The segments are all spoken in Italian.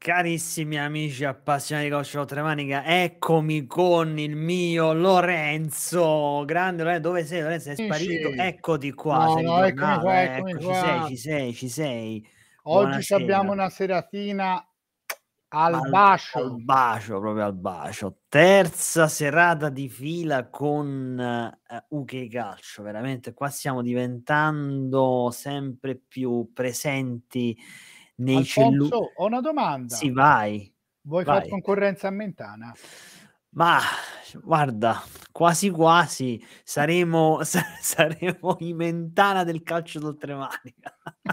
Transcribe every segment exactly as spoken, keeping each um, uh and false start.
Carissimi amici appassionati di calcio a tre manica, eccomi con il mio Lorenzo. Grande Lorenzo, dove sei Lorenzo? Sei sparito? Amici. Eccoti qua, No, sei no, eccomi ritornato, qua, eh, eccomi ecco ci sei, qua. ci sei, ci sei. Oggi c'abbiamo Buonasera. una seratina Ma al al al bacio. bacio, proprio al bacio. Terza serata di fila con, ehm, U K Calcio. Veramente qua stiamo diventando sempre più presenti nei cellu Alfonso, ho una sì, domanda. vai, Vuoi far vai. concorrenza a Mentana? Mah, guarda, quasi quasi saremo sa saremo i Mentana del calcio d'oltremanica.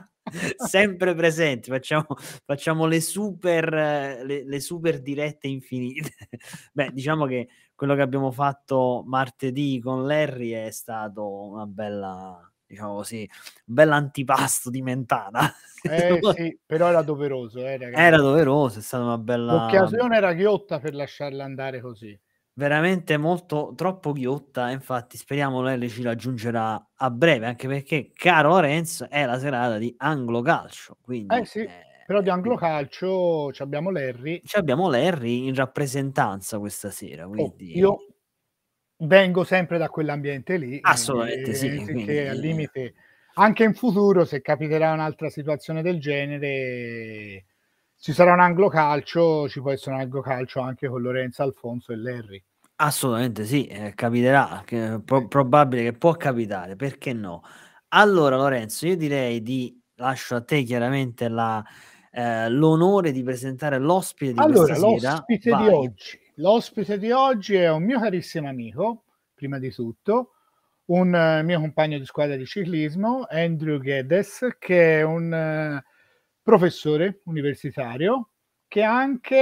Sempre presenti, facciamo facciamo le super le le super dirette infinite. Beh, diciamo che quello che abbiamo fatto martedì con Larry è stato una bella, diciamo così, un bell'antipasto di Mentana. Eh sì, però era doveroso eh Era ragazzi. doveroso, è stata una bella L'occasione era ghiotta per lasciarla andare così. veramente molto troppo ghiotta, e infatti speriamo Larry ci raggiungerà a breve, anche perché, caro Lorenzo, è la serata di Anglocalcio, Eh quindi, sì, però di ehm, quindi Anglocalcio c'abbiamo Larry. c'abbiamo Larry in rappresentanza questa sera, Oh, quindi io vengo sempre da quell'ambiente lì, assolutamente ehm, sì, sicché al quindi limite anche in futuro, se capiterà un'altra situazione del genere, ci sarà un Anglocalcio, ci può essere un Anglocalcio anche con Lorenzo, Alfonso e Larry. assolutamente sì, ehm, capiterà, che Eh. pro probabile che può capitare, perché no. Allora Lorenzo, io direi di lascio a te chiaramente la ehm, l'onore di presentare l'ospite di questa Allora, sera. l'ospite di Vai. oggi l'ospite di oggi è un mio carissimo amico, prima di tutto, un mio compagno di squadra di ciclismo, Andrew Geddes, che è un professore universitario, che ha anche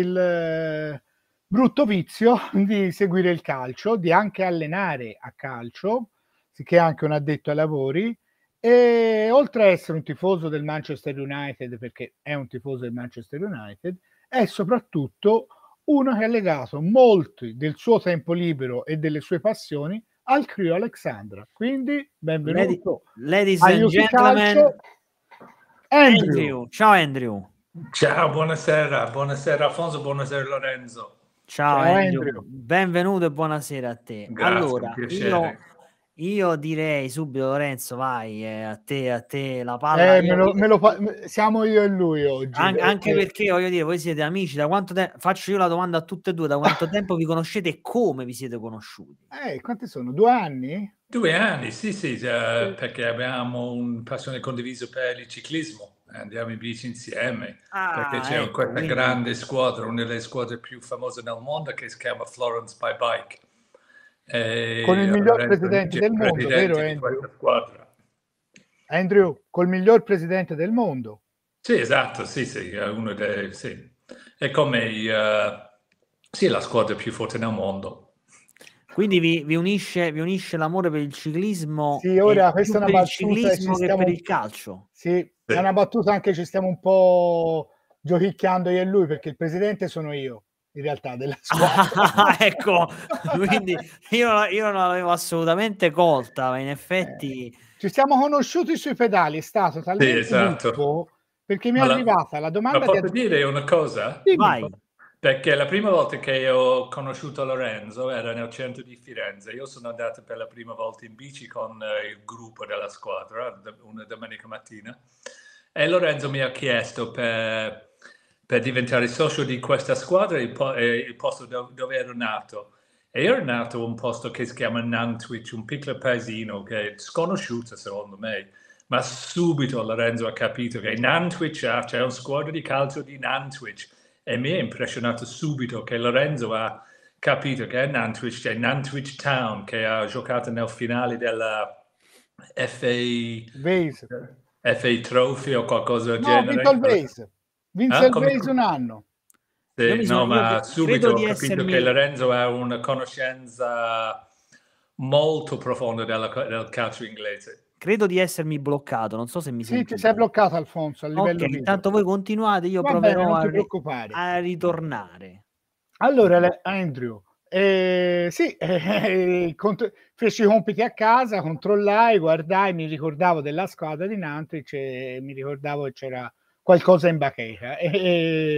il brutto vizio di seguire il calcio, di anche allenare a calcio, sicché è anche un addetto ai lavori, e oltre a essere un tifoso del Manchester United, perché è un tifoso del Manchester United, è soprattutto uno che ha legato molti del suo tempo libero e delle sue passioni al Crewe Alexandra. Quindi Lady benvenuto ladies a and U K gentlemen, Calcio, Andrew. Andrew. Ciao Andrew. Ciao, buonasera, buonasera Alfonso, buonasera Lorenzo. Ciao Ciao Andrew, Andrew. benvenuto e buonasera a te. Grazie, un Allora, io piacere. io direi subito Lorenzo vai, ehm, a te a te la palla. Eh, me Io lo me io lo fa m siamo io e lui oggi An anche perché perché voglio dire, voi siete amici, da quanto te faccio io la domanda a tutte e due, da quanto tempo vi conoscete e come vi siete conosciuti? Eh, quanti sono? due anni? due anni, sì, sì, Sì. ehm, perché abbiamo un passione condivisa per il ciclismo, andiamo in bici insieme, perché Ah, c'è un ecco, questa quindi grande squadra, una delle squadre più famose nel mondo che si chiama Florence by Bike. Con il E miglior Lorenzo presidente invece è del il mondo, vero presidente di Andrew? questa squadra. Andrew, col miglior presidente del mondo. Sì, esatto, sì, sì, è uno dei sì. È come i ehm, sì, la squadra più forte nel mondo. Quindi vi vi unisce vi unisce l'amore per il ciclismo Sì, e ora questa più è una per il battuta e ci ciclismo che per stiamo il calcio? sì, Sì. è una battuta anche ci stiamo un po' giochicchiando io e lui, perché il presidente sono io, in realtà, della squadra. Ah, ecco, quindi io io non l'avevo assolutamente colta, ma in Eh, effetti ci siamo conosciuti sui pedali, è stato Sì, talmente esatto. buffo, perché mi è Ma la arrivata la ma domanda di posso ad dire una cosa? dimmi. vai. Perché la prima volta che ho conosciuto Lorenzo era nel centro di Firenze. Io sono andato per la prima volta in bici con eh, il gruppo della squadra, d- una domenica mattina, e Lorenzo mi ha chiesto per, per diventare socio di questa squadra il, po- eh, il posto do- dove ero nato. E io ero nato in un posto che si chiama Nantwich, un piccolo paesino che è sconosciuto secondo me. Ma subito Lorenzo ha capito che Nantwich ah, c'è una squadra di calcio di Nantwich e mi ha impressionato subito che Lorenzo ha capito che a Nantwich c'è Nantwich Town che ha giocato nel finale della F Vase. A, F A Trophy o qualcosa del No, ho vinto genere. il Vase. Vinse Ah, il come? Vase un anno. Io Sì, mi sono no, io ma cre credo subito ho di capito che essermi Lorenzo ha una conoscenza molto profonda della- del calcio inglese. credo di essermi bloccato, non so se mi Sì, ti sei sentite. bloccato Alfonso a livello Okay, video. intanto voi continuate, io Va bene, proverò non a ti ri preoccupare. a ritornare. Allora le Andrew, ehm, sì, eh, cont feci i compiti a casa, controllai, guardai, mi ricordavo della squadra di Nantwich e mi ricordavo che c'era qualcosa in bacheca. E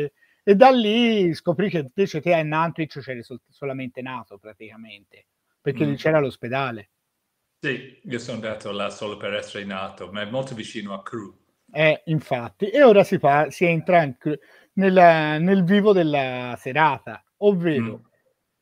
E da lì scoprì che invece te a Nantwich c'eri sol- solamente nato praticamente, perché lì Mm. c'era l'ospedale. Sì, io sono andato là solo per essere nato, ma è molto vicino a Crewe. Eh, infatti, e ora si, fa, si entra in- nella- nel vivo della serata, ovvero Mm.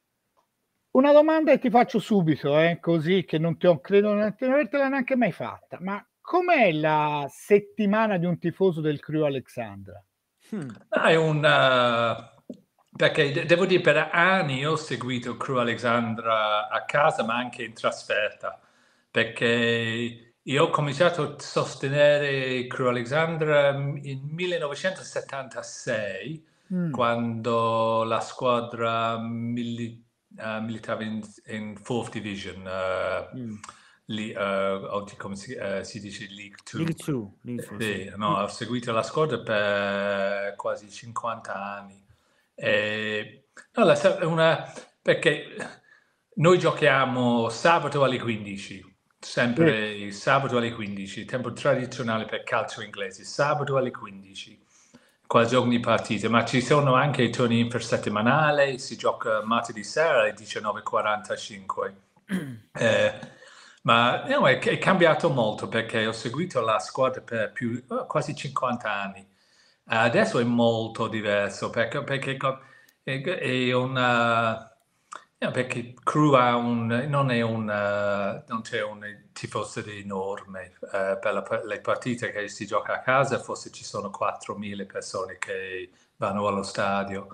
una domanda che ti faccio subito, eh, così che non ti ho, credo non ti- non avertela neanche mai fatta, ma com'è la settimana di un tifoso del Crewe Alexandra? Hmm. Ah, è un... eh, perché de- devo dire, per anni ho seguito Crewe Alexandra a casa, ma anche in trasferta, perché io ho cominciato a sostenere Crewe Alexandra in millenovecentosettantasei, Mm, quando la squadra mili- eh, militava in, in Fourth Division, eh, Mm. lì, eh, oggi come si, eh, si dice League League Two. two, League two, sì. Sì, no, ho seguito la squadra per quasi cinquanta anni. E, no, la sa- una, perché noi giochiamo sabato alle quindici, sì, sempre il sabato alle quindici, tempo tradizionale per calcio inglese, sabato alle quindici, quasi ogni partita, ma ci sono anche i turni infrasettimanali, si gioca martedì sera alle diciannove e quarantacinque. Eh, ma no, è, è cambiato molto perché ho seguito la squadra per più, eh, quasi cinquanta anni. Adesso è molto diverso perché, perché co- è, è una... no, perché Crewe ha un, non è un, eh, non c'è un tifoso enorme eh, per, la- per le partite che si gioca a casa, forse ci sono quattromila persone che vanno allo stadio,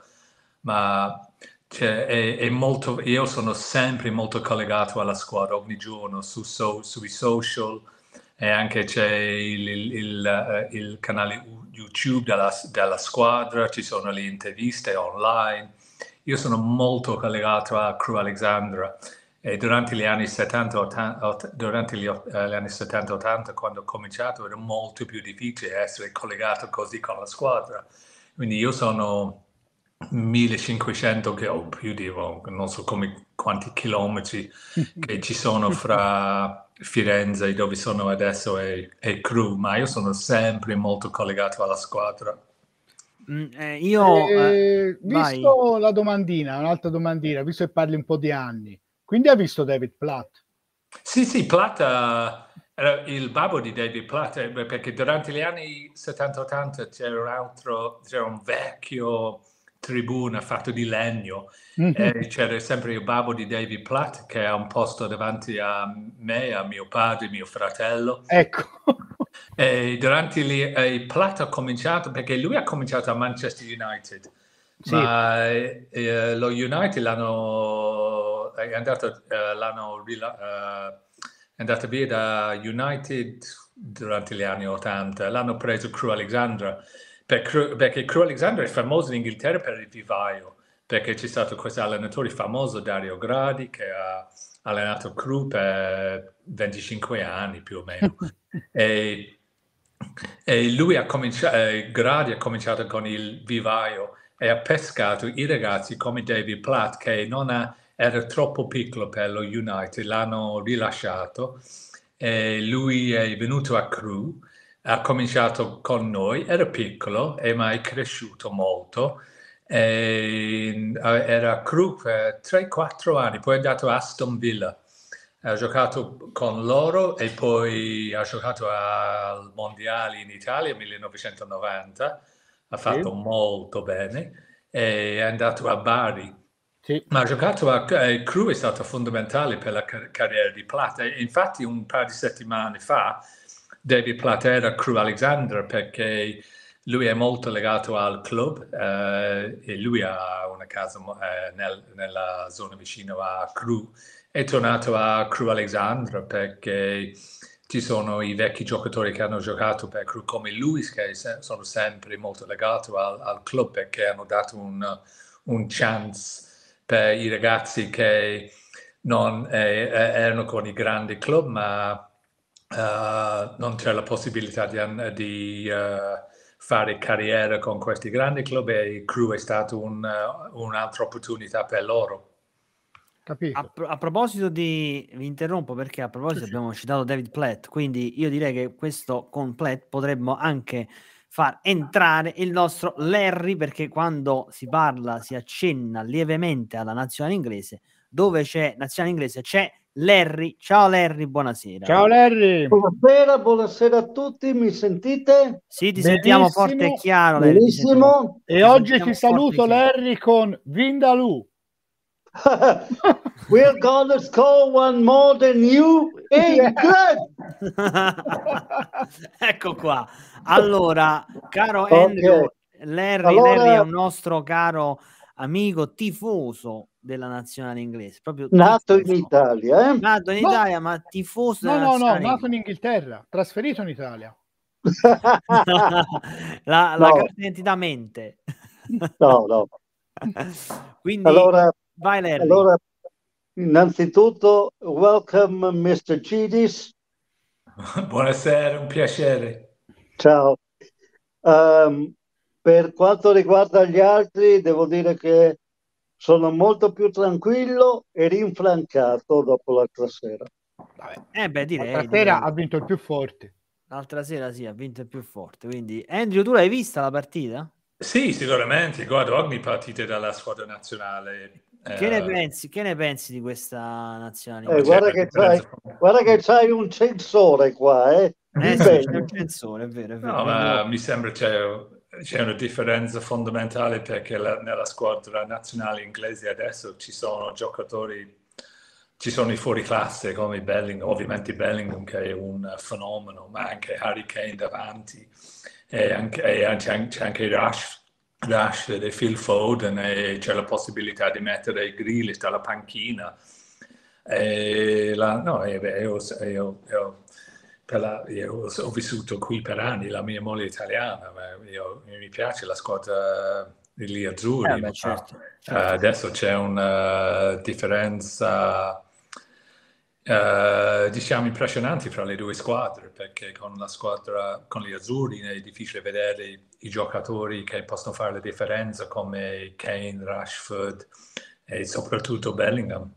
ma cioè, è, è molto, io sono sempre molto collegato alla squadra ogni giorno su, so- sui social e anche c'è il, il- il, eh, il canale YouTube della, della squadra, ci sono le interviste online. Io sono molto collegato a Crewe Alexandra e durante gli anni settanta ottanta, durante gli, ot- eh, gli anni settanta ottanta, quando ho cominciato, era molto più difficile essere collegato così con la squadra. Quindi io sono millecinquecento che ho più di, oh, non so come, quanti chilometri che ci sono fra Firenze, dove sono adesso, e, e Crewe, ma io sono sempre molto collegato alla squadra. Mm, eh, io eh, Eh, vai. visto la domandina, un'altra domandina, visto che parli un po' di anni, quindi hai visto David Platt? Sì, sì, Platt eh, era il babbo di David Platt, eh, perché durante gli anni settanta ottanta c'era un altro, c'era un vecchio tribuna fatto di legno e c'era sempre il babbo di David Platt che ha un posto davanti a me, a mio padre, mio fratello. Ecco. E durante gli, eh, il Platt ha cominciato, perché lui ha cominciato a Manchester United, Sì, ma eh, eh, lo United l'hanno, è andato, eh, l'hanno rila- eh, è andato via da United durante gli anni ottanta, l'hanno preso Crewe Alexandra, per Crewe- perché Crewe Alexandra è famoso in Inghilterra per il vivaio, perché c'è stato questo allenatore famoso, Dario Gradi, che ha allenato Crewe per venticinque anni più o meno. E, e lui ha cominciato, eh, Gradi ha cominciato con il vivaio e ha pescato i ragazzi come David Platt, che non ha- era troppo piccolo per lo United, l'hanno rilasciato e lui è venuto a Crewe, ha cominciato con noi, era piccolo e ma è cresciuto molto. E, eh, era a Crewe per tre quattro anni, poi è andato a Aston Villa. Ha giocato con loro e poi ha giocato al Mondiale in Italia nel millenovecentonovanta, ha sì, fatto molto bene e è andato a Bari. sì. Ma ha giocato a eh, Crewe, è stato fondamentale per la car- carriera di Platt. E infatti un paio di settimane fa David Platt era a Crewe Alexandra perché lui è molto legato al club eh, e lui ha una casa mo- eh, nel- nella zona vicino a Crewe. È tornato a Crewe Alexandra perché ci sono i vecchi giocatori che hanno giocato per Crewe come lui, che se- sono sempre molto legati al, al club perché hanno dato un, un chance per i ragazzi che non eh, eh, erano con i grandi club, ma eh, non c'è la possibilità di, an- di, eh, fare carriera con questi grandi club e Crewe è stata un, eh, un'altra opportunità per loro. A, Capito. pro- a proposito di, vi interrompo perché a Sì, proposito sì. abbiamo citato David Platt, quindi io direi che questo con Platt potremmo anche far entrare il nostro Larry, perché quando si parla, si accenna lievemente alla nazionale inglese, dove c'è nazionale inglese c'è Larry. Ciao Larry, buonasera. Ciao Larry. Buonasera, buonasera a tutti, mi sentite? Sì, ti sentiamo forte e chiaro, Larry. Benissimo. E oggi ti saluto Larry con Vindaloo. We're gonna score one more than you, England. Ecco qua. Allora, caro Andrew, Okay. Larry, Allora- Larry è un nostro caro amico tifoso della nazionale inglese, proprio Nato tifoso. in Italia, eh? Nato in No. Italia, ma tifoso No, della no, no, nazionale nato in inglese. Inghilterra, trasferito in Italia. la, la No. carta d'identità mente. No, no. Quindi Allora, vai Larry. allora, innanzitutto, welcome mister Gidis. Buonasera, un piacere. Ciao. Ehm, per quanto riguarda gli altri, devo dire che sono molto più tranquillo e rinfrancato dopo l'altra sera. Vabbè. Eh beh, direi, L'altra direi. sera ha vinto il più forte. L'altra sera sì, ha vinto il più forte. Quindi, Andrew, tu l'hai vista la partita? Sì, sicuramente, guardo ogni partita della squadra nazionale. Che ne Eh, pensi? Che ne pensi di questa nazionale? Eh, guarda, che c'hai, guarda che c'hai un censore qua, eh? Eh Di sì, bene. c'è un censore, è vero, è vero. No, ma mi sembra c'è, c'è una differenza fondamentale perché la- nella squadra nazionale inglese adesso ci sono giocatori, ci sono i fuoriclasse come Bellingham, ovviamente Bellingham che è un fenomeno, ma anche Harry Kane davanti e anche, e anche- c'è anche Rush, Rush e Phil Foden e c'è la possibilità di mettere Grealish dalla panchina. E la, no, e, beh, io, io- io- per la- io ho vissuto qui per anni, la mia moglie è italiana, ma io- mi piace la squadra degli azzurri. Eh beh, ma, certo, eh, certo. adesso c'è una differenza, eh, diciamo, impressionante fra le due squadre, perché con la squadra, con gli azzurri è difficile vedere i giocatori che possono fare la differenza come Kane, Rashford e soprattutto Bellingham.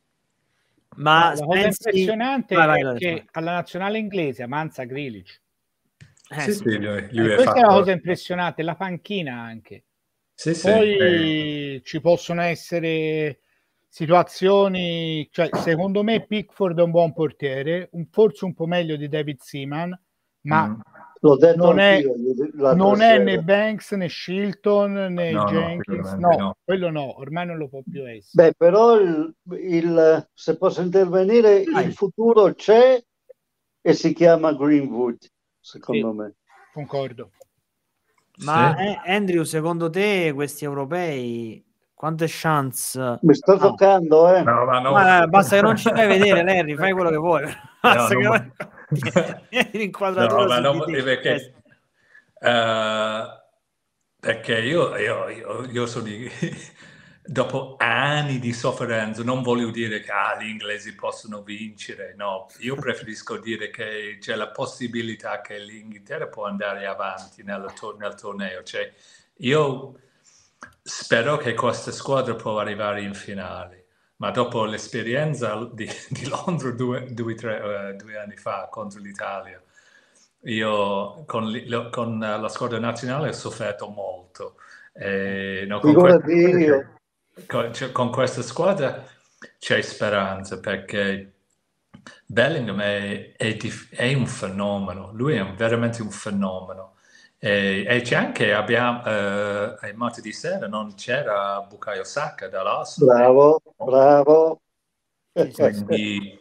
Ma La cosa pensi... impressionante Vai, vai, è vai, che vai. alla nazionale inglese avanza Grealish. Eh, sì, sì. sì, lui, lui Eh, è questa è la fatto- cosa impressionante, la panchina anche. Sì, sì. Poi ci possono essere situazioni, cioè secondo me Pickford è un buon portiere, un- forse un po' meglio di David Seaman, ma Mm. L'ho detto non è, anch'io l'altra non è sera. né Banks né Shilton né No, no, Jenkins, sicuramente no, no. quello no, ormai non lo può più essere. Beh, però il, il- se posso intervenire, Vai. il futuro c'è e si chiama Greenwood, secondo Sì. me. Concordo. Ma Sì. eh, Andrew, secondo te questi europei quante chance? Mi sto No. giocando, eh? No, ma no. Ma, eh, basta che non ci fai vedere, Larry, fai quello che vuoi. Basta No, che non- tieni l'inquadratura No, ma su non- di te. perché, eh, perché io, io, io, io sono di- dopo anni di sofferenza, non voglio dire che ah, gli inglesi possono vincere, no, io preferisco dire che c'è la possibilità che l'Inghilterra può andare avanti nel, to- nel torneo. Cioè, io spero che questa squadra può arrivare in finale. Ma dopo l'esperienza di, di Londra due, due, tre, uh, due anni fa contro l'Italia, io con, li, con la squadra nazionale ho sofferto molto. E, no, con, Figurati questa, io. con, cioè, con questa squadra c'è speranza perché Bellingham è, è, dif- è un fenomeno, lui è un- veramente un fenomeno. E, e c'è anche, abbiamo, eh, martedì sera non c'era Bukayo Saka dall'Arsenal. Bravo, bravo. Sì, sì, sì. Quindi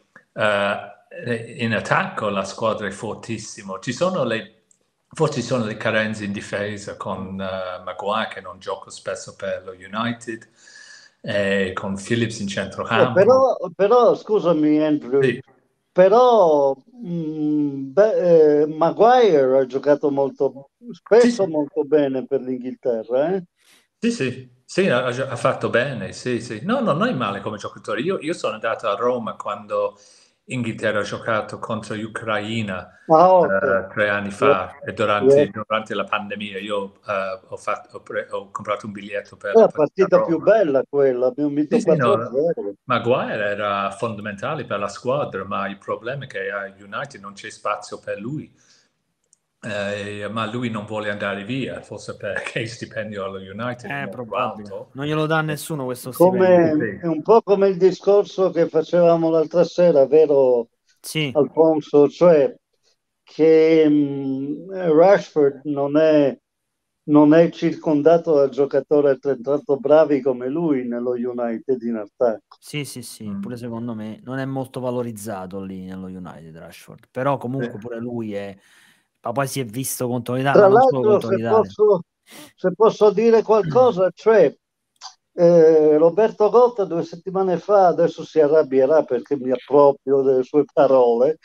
eh, in attacco la squadra è fortissima. Ci sono le, forse ci sono le carenze in difesa con uh, Maguire che non gioca spesso per lo United, e con Phillips in Eh, centrocampo. però, però, scusami Andrew, Sì. però mh, beh, eh, Maguire ha giocato molto, spesso Sì, sì. molto bene per l'Inghilterra, eh? Sì, sì, sì, ha, ha fatto bene, sì, sì. No, no, non è male come giocatore. Io, io sono andato a Roma quando Inghilterra ha giocato contro l'Ucraina Ah, ok. eh, tre anni Yeah, fa e durante, yeah. durante la pandemia io eh, ho, fatto- ho pre- ho comprato un biglietto per È la la partita a partita più Roma. bella quella, abbiamo vinto Sì, sì, quattro a no, zero. Maguire era fondamentale per la squadra, ma il problema è che a United non c'è spazio per lui. Eh, ma lui non vuole andare via, forse perché il stipendio allo United è È molto probabile. alto. Non glielo dà nessuno questo stipendio. Come, è un po' come il discorso che facevamo l'altra sera, vero Sì, Alfonso? Cioè che mh, Rashford non è, non è circondato da giocatori altrettanto bravi come lui nello United in attacco. sì, sì, sì, Mm. pure secondo me non è molto valorizzato lì nello United Rashford, però comunque Sì. pure lui è, ma poi si è visto contro l'Italia, Tra ma non solo l'altro, contro se l'Italia. posso, se posso dire qualcosa, cioè eh, Roberto Gotta due settimane fa, adesso si arrabbierà perché mi approprio delle sue parole.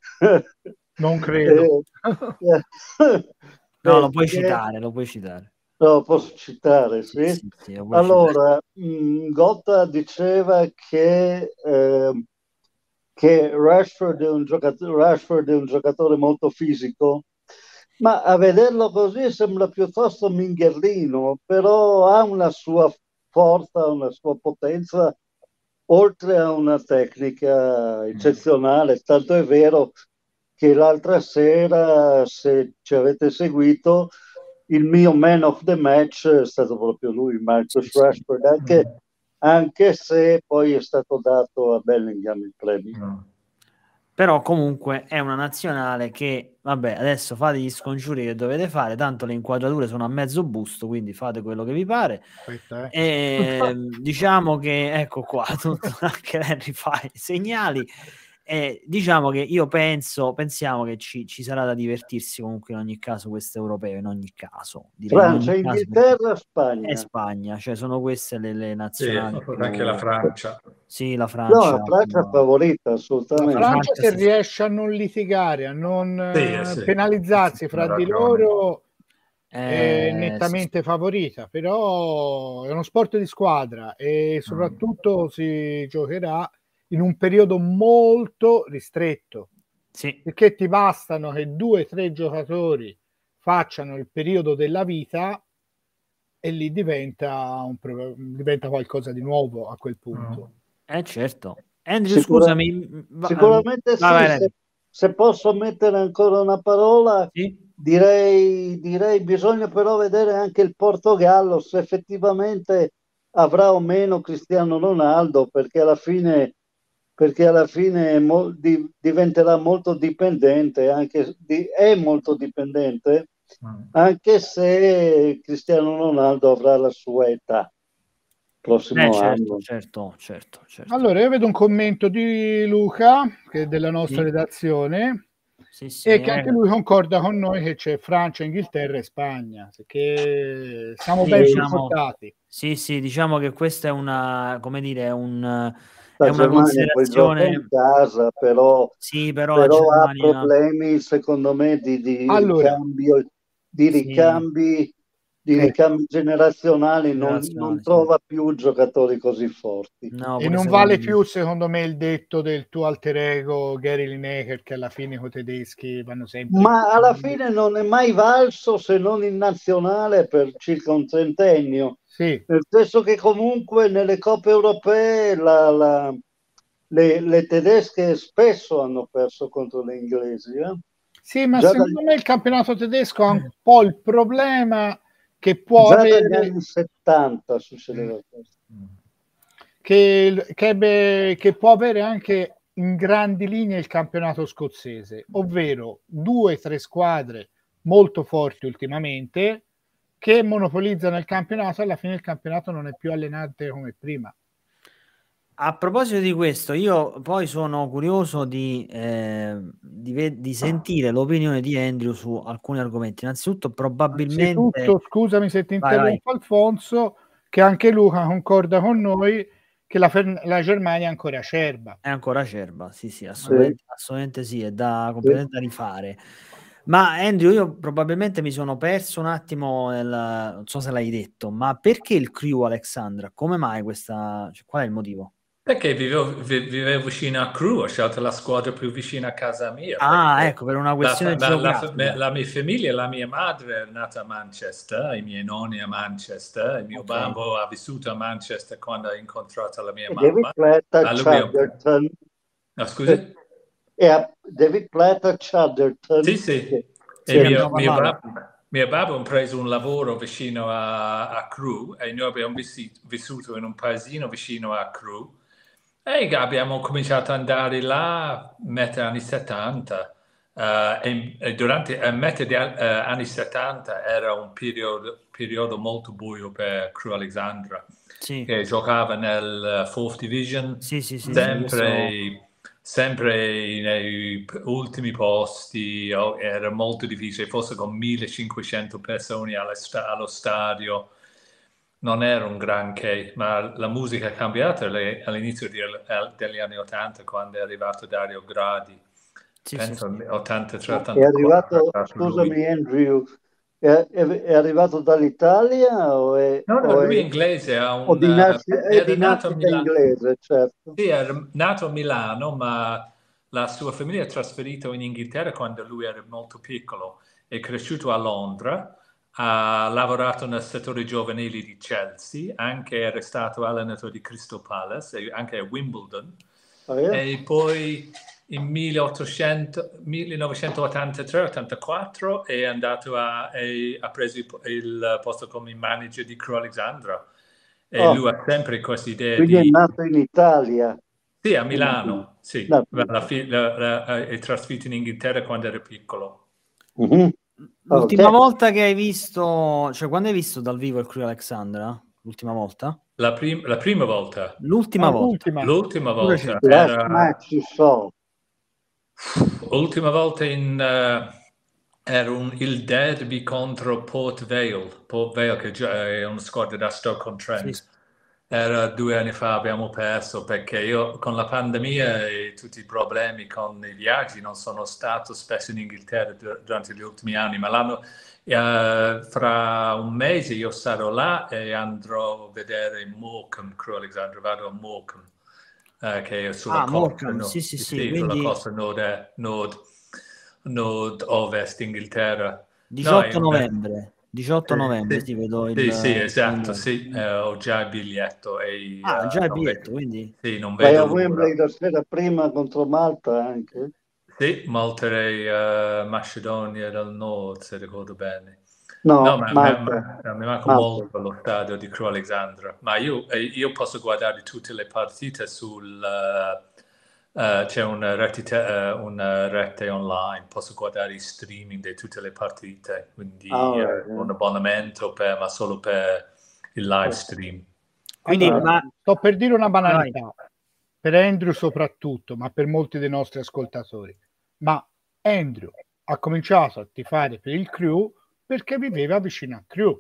Non credo. Eh, No, lo puoi perché citare, lo puoi citare. lo posso citare, Sì, sì. sì, sì, lo puoi citare. Allora, mh, Gotta diceva che, eh, che Rashford è un giocatore, Rashford è un giocatore molto fisico, ma a vederlo così sembra piuttosto mingherlino, però ha una sua forza, una sua potenza, oltre a una tecnica eccezionale. Tanto è vero che l'altra sera, se ci avete seguito, il mio man of the match è stato proprio lui, Marcus Sì, sì. Rashford, anche, anche se poi è stato dato a Bellingham il premio. Mm. Però comunque è una nazionale che, vabbè, adesso fate gli scongiuri che dovete fare, tanto le inquadrature sono a mezzo busto, quindi fate quello che vi pare. Aspetta, eh. E diciamo che, ecco qua, tutto, anche Henry fa i segnali. E diciamo che io penso, pensiamo che ci, ci sarà da divertirsi comunque in ogni caso questo europeo, in ogni caso. Direi in Francia, ogni caso Inghilterra, è Spagna. Spagna, cioè sono queste le, le Sì, nazionali più... anche la Francia. Sì, la No, Francia. la Francia è favorita, La assolutamente. Francia, se sì. riesce a non litigare, a non Sì, eh, sì. penalizzarsi fra Hai di ragione. loro, è Eh, nettamente sì, sì. favorita, però è uno sport di squadra e soprattutto si giocherà in un periodo molto ristretto, Sì. perché ti bastano che due o tre giocatori facciano il periodo della vita e lì diventa, un, pro- diventa qualcosa di nuovo a quel punto. Eh certo. Andrew, Sicura- scusami. va- sicuramente vai, vai, sì, se, Randy. se posso mettere ancora una parola, Sì? direi, direi bisogna però vedere anche il Portogallo, se effettivamente avrà o meno Cristiano Ronaldo, perché alla fine, perché alla fine è mo- di- diventerà molto dipendente, anche, di- è molto dipendente, anche se Cristiano Ronaldo avrà la sua età Beh, prossimo certo, anno. certo, certo, certo. Allora, io vedo un commento di Luca, che è della nostra Sì. redazione, Sì, sì, e che anche eh, lui concorda con noi che c'è Francia, Inghilterra e Spagna, che siamo sì, ben diciamo, supportati. sì, sì, diciamo che questa è una, come dire, è un, è La una Germania poi gioca in considerazione. casa, però, Sì, però la però ha Germania, problemi, secondo me, di, di Allora, ricambio, di sì, ricambi, di ecco, ricambi generazionali, non, non generazionale, sì. trova più giocatori così forti. No, e pure non secondo vale me. più, secondo me, il detto del tuo alter ego Gary Lineker, che alla fine con i tedeschi vanno sempre... Ma alla fine non è mai valso se non in nazionale per circa un trentennio. Sì, Nel senso che comunque nelle coppe europee la- la- le, le tedesche spesso hanno perso contro le inglesi. eh. sì, ma Già, dagli, secondo me il campionato tedesco ha un po' il problema che può già dagli avere... anni settanta succedeva questo. Che, che, ebbe- che può avere anche in grandi linee il campionato scozzese, ovvero due o tre squadre molto forti ultimamente che monopolizzano il campionato e alla fine il campionato non è più allenante come prima. A proposito di questo, io poi sono curioso di, eh, di, ve- di sentire l'opinione di Andrew su alcuni argomenti. Innanzitutto, probabilmente... Anzitutto, scusami se ti Vai, vai. interrompo, Alfonso, che anche Luca concorda con noi che la, Fer- la Germania è ancora acerba. È ancora acerba, sì, sì, assolutamente, Sì, assolutamente sì, è da sì. completamente da rifare. Ma Andrew, io probabilmente mi sono perso un attimo, nel, non so se l'hai detto, ma perché il Crew Alexandra? Come mai questa, cioè, qual è il motivo? Perché vivevo, vi- vivevo vicino a Crewe, ho scelto la squadra più vicina a casa mia. Ah, perché ecco, per una la, questione fa- la- la fa- geografica. la mia famiglia, la mia madre è nata a Manchester, i miei nonni a Manchester, il mio Ok. babbo ha vissuto a Manchester quando ha incontrato la mia E David mamma. Platt a Ah, lui è un... Chadderton. Ah, scusi? E a David Platt a Chadderton. Sì, sì. E Sì, mio, abbiamo mio, parlato. babbo, mio babbo ha preso un lavoro vicino a, a Crewe e noi abbiamo vissi- vissuto in un paesino vicino a Crewe e abbiamo cominciato ad andare là a metà anni settanta. eh, e, e durante a metà degli anni settanta era un periodo, periodo molto buio per Crewe Alexandra, Sì, che giocava nel uh, Fourth Division, sì, sì, sì, sì, sempre, questo- sempre nei p- ultimi posti. oh, era molto difficile, forse con millecinquecento persone allo, sta- allo stadio. Non era un granché, ma la musica è cambiata le- all'inizio di- eh, degli anni ottanta, quando è arrivato Dario Gradi. sì, sì, Penso sì. ottantatré Ma è ottantaquattro, è arrivato, stato lui. scusami Andrew, è, è- è arrivato dall'Italia o è, No, no, o lui è è- inglese, ha o un, di, eh, nasci- è era di nato a nascita Milano. inglese, certo. Sì, era nato a Milano, ma la sua famiglia è trasferita in Inghilterra quando lui era molto piccolo. È cresciuto a Londra, ha lavorato nel settore giovanile di Chelsea, anche era stato allenatore di Crystal Palace, e anche a Wimbledon. Ah, eh? E poi in milleottocento millenovecentottantatré ottantaquattro è andato a, e ha preso il, il posto come manager di Crewe Alexandra. E Oh, lui ha sempre questa idea quindi è di... nato in Italia. Sì, a Milano, sì. No. La fi- la- la- è trasferito in Inghilterra quando era piccolo. Mhm. L'ultima Ok. volta che hai visto, cioè quando hai visto dal vivo il Crewe Alexandra? L'ultima volta? La, prim- la prima volta, L'ultima Ah, volta. l'ultima. l'ultima Pure volta c'è. Last era... match you saw. Ultima volta in... eh, era un- il derby contro Port Vale, Port Vale che gio- è una squadra da Stoke-on-Trent. Sì. Era due anni fa, abbiamo perso perché io con la pandemia e tutti i problemi con i viaggi non sono stato spesso in Inghilterra dur- durante gli ultimi anni, ma l'anno, eh, fra un mese io sarò là e andrò a vedere Morecambe, Crewe Alexandra, vado a Morecambe, eh, che è sulla Ah, costa, Morecambe, no- sì, sì, sì, sì, sulla quindi costa nord, nord, nord-ovest Inghilterra. No, è diciotto un- novembre. diciotto sì, novembre, sì. sì, vedo il... Sì, sì, il esatto, calendario. sì, eh, ho già il biglietto e Ah, eh, già il non biglietto, vedo, quindi... sì, non Vai vedo a l'ora. Wembley la sera prima contro Malta anche. Sì, Malta e eh, Macedonia del Nord, se ricordo bene. No, No, ma, ma- Malta. ma- mi manca Malta. molto lo stadio di Crewe Alexandra, ma io, eh, io posso guardare tutte le partite sul... eh, eh, c'è una rete, eh, una rete online, posso guardare i streaming di tutte le partite, quindi Ah, eh, alright, un eh. abbonamento per, ma solo per il live stream. Quindi, Allora, ma... sto per dire una Vai. banalità, per Andrew soprattutto, ma per molti dei nostri ascoltatori. Ma Andrew ha cominciato a tifare per il Crewe perché viveva vicino a Crewe.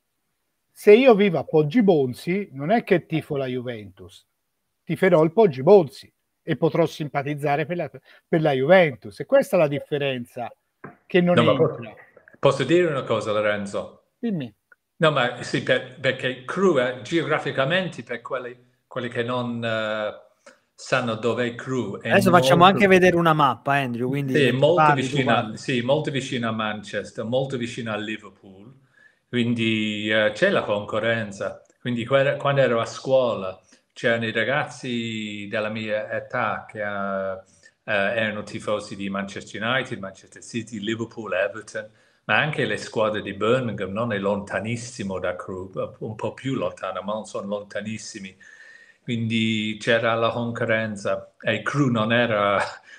Se io vivo a Poggibonsi, non è che tifo la Juventus, tiferò il Poggibonsi e potrò simpatizzare per la, per la Juventus. E questa è la differenza che non No, ma entra. posso, posso dire una cosa, Lorenzo? Dimmi. No, ma sì, per- perché Crewe, eh, geograficamente, per quelli, quelli che non eh, sanno dov'è Crewe, è Adesso facciamo molto, anche vedere una mappa, Andrew, quindi sì, è mentre molto parli, tu vicino, parli. a- sì, molto vicino a Manchester, molto vicino a Liverpool, quindi eh, c'è la concorrenza. Quindi que- quando ero a scuola c'erano i ragazzi della mia età che eh, eh, erano tifosi di Manchester United, Manchester City, Liverpool, Everton, ma anche le squadre di Birmingham non è lontanissimo da Crewe, un po' più lontano, ma non sono lontanissimi. Quindi c'era la concorrenza e Crewe non era,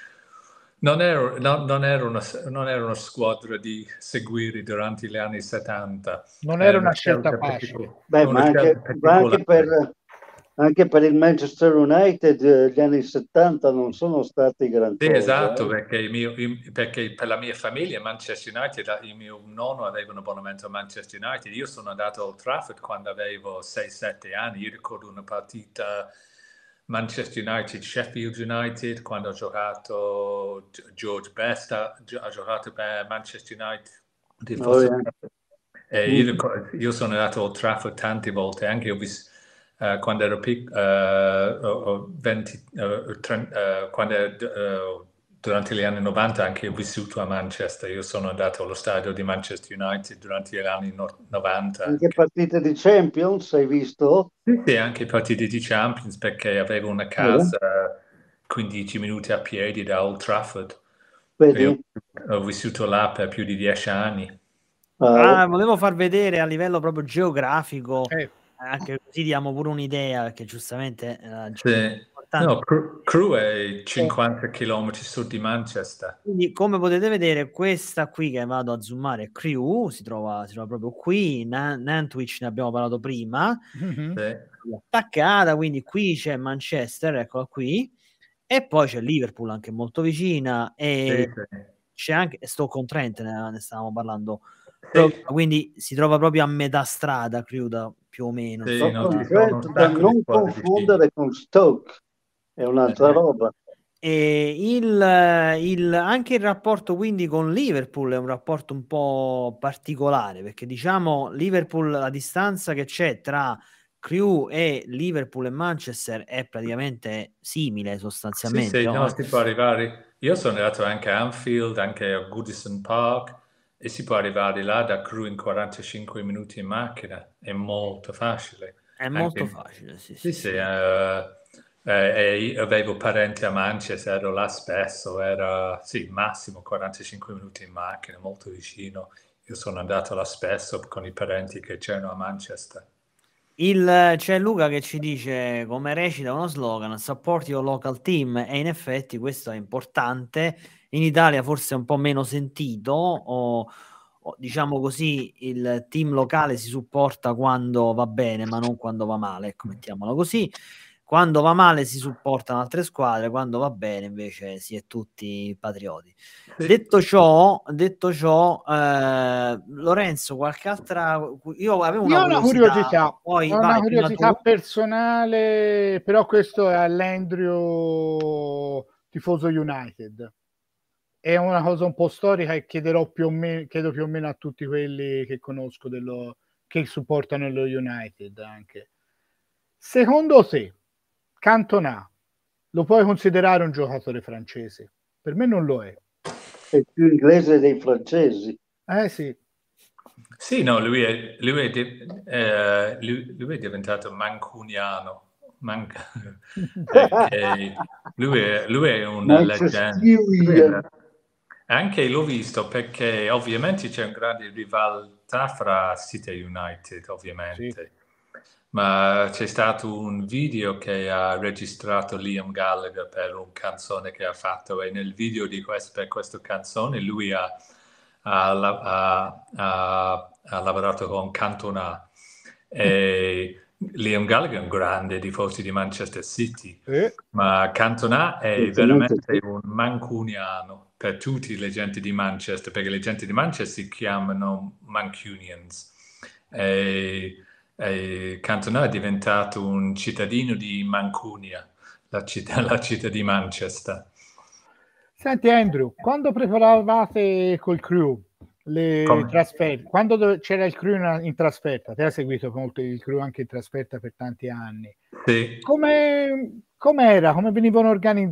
non era, no- non era una, non era una squadra di seguire durante gli anni settanta. Non Era era una una scelta scelta facile. particolare. Beh, una ma anche, scelta ma anche particolare. per, anche per il Manchester United eh, gli anni settanta non sono stati gran Sì, cosa. esatto, eh. perché, il mio- il- perché per la mia famiglia Manchester United, il mio nonno aveva un abbonamento a Manchester United, io sono andato a Old Trafford quando avevo sei sette anni, io ricordo una partita Manchester United-Sheffield United, quando ha giocato George Best, ha, ha giocato per Manchester United, Oh, forse- yeah. e io, Mm. ricordo- io sono andato a Old Trafford tante volte, anche ho visto eh, quando ero piccolo, quando eh, durante gli anni novanta anche ho vissuto a Manchester, io sono andato allo stadio di Manchester United durante gli anni no- novanta. Anche partite di Champions, hai visto? Sì, sì, anche partite di Champions perché avevo una casa quindici minuti a piedi da Old Trafford. Vedi? Io ho vissuto là per più di dieci anni. Ah, Ah, volevo far vedere a livello proprio geografico, Eh, anche così diamo pure un'idea, perché giustamente eh, Sì. è importante. No, Crewe Crewe è cinquanta chilometri a sud di Manchester. Quindi, come potete vedere, questa qui che vado a zoomare è Crewe, si trova, si trova proprio qui. Na- Nantwich ne abbiamo parlato prima, mhm. Sì. attaccata, quindi qui c'è Manchester, eccola qui, e poi c'è Liverpool anche molto vicina, e Sì, sì. c'è anche Stoke-on-Trent, ne, ne stavamo parlando. Sì. Quindi si trova proprio a metà strada, Crewe, da- più o meno. Sì, insomma. no, ci sono un Stoke-on-Trent da sacco di non squadre vicine. confondere con Stoke, è un'altra Eh. roba. E il, il- anche il rapporto quindi con Liverpool è un rapporto un po' particolare, perché diciamo Liverpool, la distanza che c'è tra Crewe e Liverpool e Manchester è praticamente simile Sì, sostanzialmente. sì, no? no, si può arrivare. Io sono andato anche a Anfield, anche a Goodison Park, e si può arrivare là da Crewe in quarantacinque minuti in macchina. È molto facile. È molto Anche- facile, sì, Sì, sì, sì, sì. eh, eh, e io avevo parenti a Manchester, ero là spesso, era sì, massimo quarantacinque minuti in macchina, molto vicino. Io sono andato là spesso con i parenti che c'erano a Manchester. Il, c'è Luca che ci dice, come recita uno slogan, support your local team, e in effetti questo è importante. In Italia forse è un po' meno sentito, o, o diciamo così, il team locale si supporta quando va bene, ma non quando va male, ecco, mettiamola così. Quando va male si supportano altre squadre, quando va bene invece si è tutti patrioti. Sì. Detto ciò, detto ciò, eh, Lorenzo, qualche altra... Io avevo una Io ho una curiosità, poi ho una vai, prima curiosità tu. personale, però questo è all'Andrew tifoso United. È una cosa un po' storica e chiederò più o meno, chiedo più o meno a tutti quelli che conosco dello, che supportano lo United anche. Secondo te, Cantona lo puoi considerare un giocatore francese? Per me non lo è. È più inglese dei francesi. Eh sì. Sì, no, lui è, lui è, di- eh, lui- lui è diventato mancuniano. Man- perché lui è, lui è una leggenda. Lui è- Manchester. Anche l'ho visto perché ovviamente c'è una grande rivalità fra City e United, ovviamente. Ma c'è stato un video che ha registrato Liam Gallagher per una canzone che ha fatto, e nel video di questo, per questa canzone lui ha, ha, ha- ha- ha lavorato con Cantona, e Liam Gallagher è un grande tifoso di Manchester City, Eh, ma Cantona è Certamente veramente sì. un mancuniano per tutti le gente di Manchester, perché le gente di Manchester si chiamano Mancunians. E, e Cantona è diventato un cittadino di Mancunia, la città, la città di Manchester. Senti Andrew, quando preparavate col crew le Come? trasferte, quando do- c'era il crew in, in trasferta, te hai seguito molto il crew anche in trasferta per tanti anni, Sì. come com'era, come venivano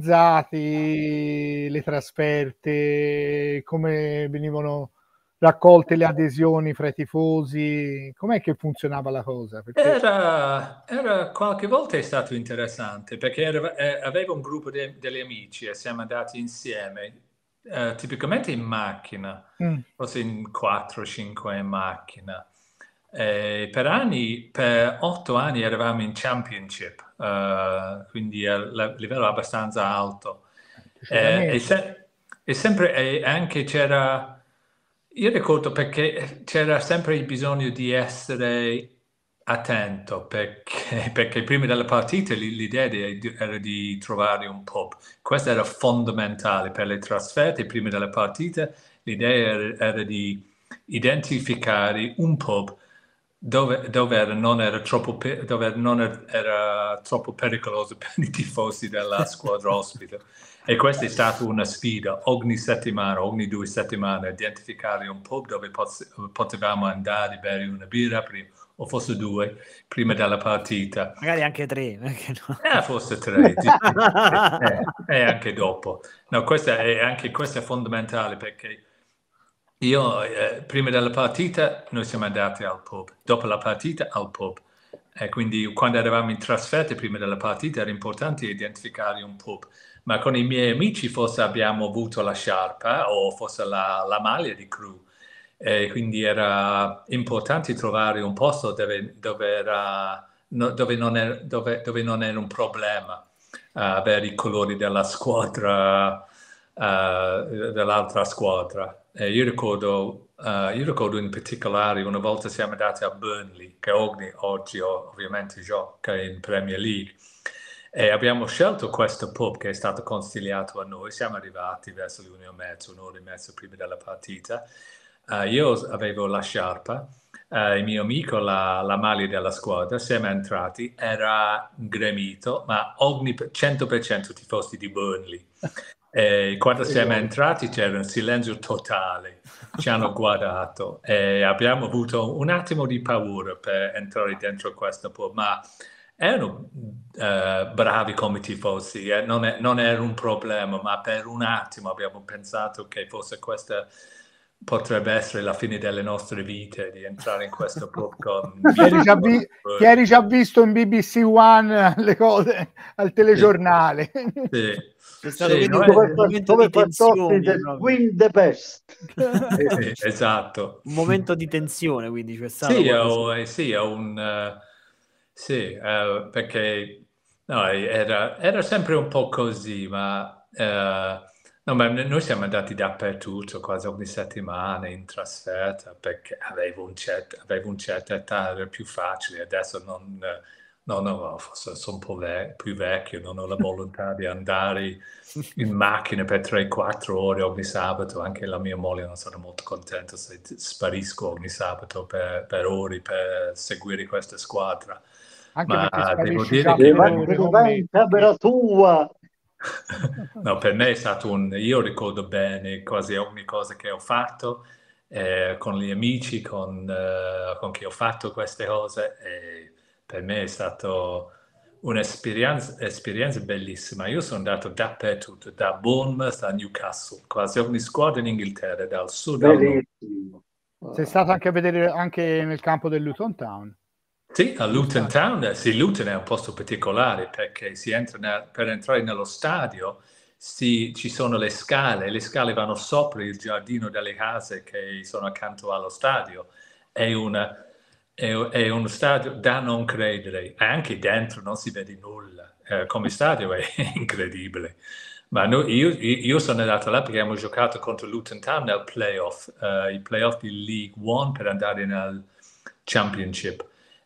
organizzati le trasferte, come venivano raccolte le adesioni fra i tifosi, com'è che funzionava la cosa? Perché Era, era qualche volta è stato interessante perché era- eh, avevo un gruppo de- degli amici e siamo andati insieme, eh, tipicamente in macchina, mm, forse in quattro cinque in macchina. E per anni, per otto anni eravamo in Championship, eh, quindi a la- livello abbastanza alto. Eh, e, decisamente. se- e sempre e anche c'era, io ricordo perché c'era sempre il bisogno di essere attento, perché, perché prima della partita l- l'idea di- era di trovare un pub. Questo era fondamentale per le trasferte. Prima della partita l'idea era, era di identificare un pub dove, dove era- non era troppo, pe- dove non era, era troppo pericoloso per i tifosi della squadra ospite. E questa è stata una sfida ogni settimana, ogni due settimane, identificare un pub dove poz- potevamo andare a bere una birra prima, o forse due, prima della partita. Magari anche tre. Perché no? Eh, forse tre, sì, sì, sì. Eh, e anche dopo. No, questa è, anche questo è fondamentale perché io, eh, prima della partita, noi siamo andati al pub, dopo la partita al pub. e quindi quando eravamo in trasferta prima della partita era importante identificare un pub, ma con i miei amici forse abbiamo avuto la sciarpa o forse la, la maglia di Crew, e quindi era importante trovare un posto dove, dove, era, no, dove, non, era, dove, dove non era un problema uh, avere i colori della squadra, uh, dell'altra squadra. E io ricordo, uh, io ricordo in particolare una volta siamo andati a Burnley, che oggi, oggi ovviamente gioca in Premier League, e abbiamo scelto questo pub che è stato consigliato a noi. Siamo arrivati verso le una e mezza, un'ora e mezza prima della partita. Uh, io avevo la sciarpa, uh, il mio amico la, la maglia della squadra, siamo entrati, era gremito, ma ogni, cento per cento tifosi di Burnley. E quando siamo entrati c'era un silenzio totale, ci hanno guardato e abbiamo avuto un attimo di paura per entrare dentro questo pub, ma erano uh, bravi come tifosi, eh? non, è, non era un problema, ma per un attimo abbiamo pensato che forse questa potrebbe essere la fine delle nostre vite, di entrare in questo pub con... Ti eri già, vi- ti eri già visto in B B C One le cose al telegiornale. Sì. C'è stato Sì, quindi no, un è- momento come di tensione, del proprio. Win the Best. Sì, esatto. Un momento di tensione, quindi c'è stato Sì, quando ho, si- eh, sì, ho un... eh, sì, eh, perché no, era, era sempre un po' così, ma, eh, no, ma noi siamo andati dappertutto, quasi ogni settimana in trasferta, perché avevo, un certo, avevo una certa età, era più facile, adesso non, eh, no, no, forse sono un po' ve- più vecchio, non ho la volontà di andare in macchina per tre quattro ore ogni sabato. Anche la mia moglie non sono molto contenta se t- sparisco ogni sabato per, per ore per seguire questa squadra. Anche Ma perché devo sparisci dire già che Che per va, per... ore che con va me. in camera tua. No, per me è stato un... Io ricordo bene quasi ogni cosa che ho fatto, eh, con gli amici, con, eh, con chi ho fatto queste cose, e per me è stato un'esperienza esperienza bellissima. Io sono andato dappertutto, da Bournemouth a Newcastle, quasi ogni squadra in Inghilterra, dal sud al nord. Bellissimo. Sei stato anche a vedere anche nel campo del Luton Town. Sì, a Luton Town, eh, sì, Luton è un posto particolare perché si entra ne- per entrare nello stadio si- ci sono le scale, le scale vanno sopra il giardino delle case che sono accanto allo stadio. È, una, è, è uno stadio da non credere, anche dentro non si vede nulla, eh, come stadio è incredibile. Ma noi- io, io sono andato là perché abbiamo giocato contro Luton Town nel playoff, eh, i playoff di League One per andare nel Championship.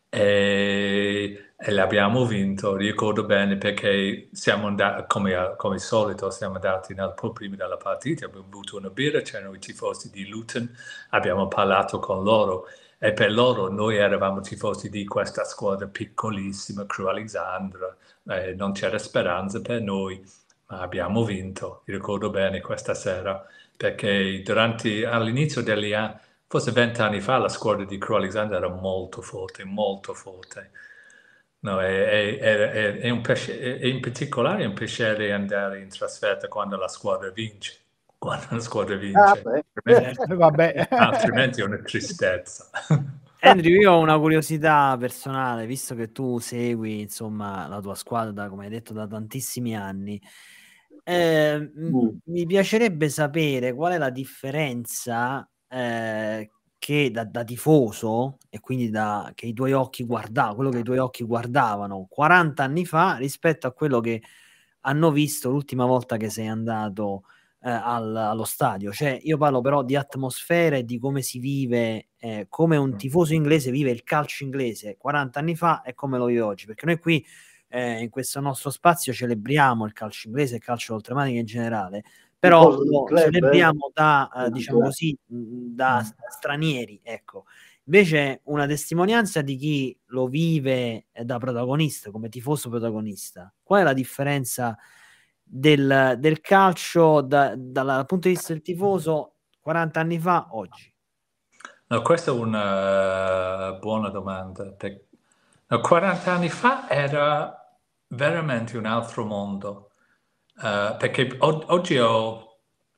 E, e l'abbiamo vinto, ricordo bene, perché siamo andati, come, come al solito, siamo andati nel pub prima della partita, abbiamo avuto una birra, c'erano i tifosi di Luton, abbiamo parlato con loro, e per loro noi eravamo tifosi di questa squadra piccolissima, Crew Alexandra, eh, non c'era speranza per noi, ma abbiamo vinto, ricordo bene questa sera, perché durante, all'inizio degli anni, forse vent'anni fa, la squadra di Crew Alexandra era molto forte, molto forte. No, è, è- è- è- è un piacere, è in particolare è un piacere andare in trasferta quando la squadra vince. Quando la squadra Ah, vince. beh. Certo. Vabbè. Altrimenti è una tristezza. Andrew, io ho una curiosità personale, visto che tu segui, insomma, la tua squadra, da, come hai detto, da tantissimi anni. Eh, m- Mm. mi piacerebbe sapere qual è la differenza eh, che da, da tifoso, e quindi da, che i tuoi occhi guardavano, quello che i tuoi occhi guardavano quaranta anni fa rispetto a quello che hanno visto l'ultima volta che sei andato eh, al- allo stadio. Cioè, io parlo però di atmosfera e di come si vive, eh, come un tifoso inglese vive il calcio inglese quaranta anni fa e come lo vive oggi, perché noi qui eh, in questo nostro spazio celebriamo il calcio inglese e il calcio d'oltremanica in generale, però Tifoso del lo club, eh? celebriamo da, eh, Del diciamo club. così, mh, da stranieri, ecco. Invece una testimonianza di chi lo vive eh, da protagonista, come tifoso protagonista. Qual è la differenza del, del calcio da- dal punto di vista del tifoso quaranta anni fa, oggi? No, questa è una buona domanda. perché- no, quaranta anni fa era veramente un altro mondo. Eh, perché o- oggi ho,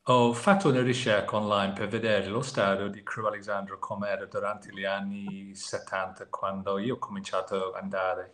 ho fatto una ricerca online per vedere lo stadio di Crewe Alexandra com'era durante gli anni settanta, quando io ho cominciato ad andare.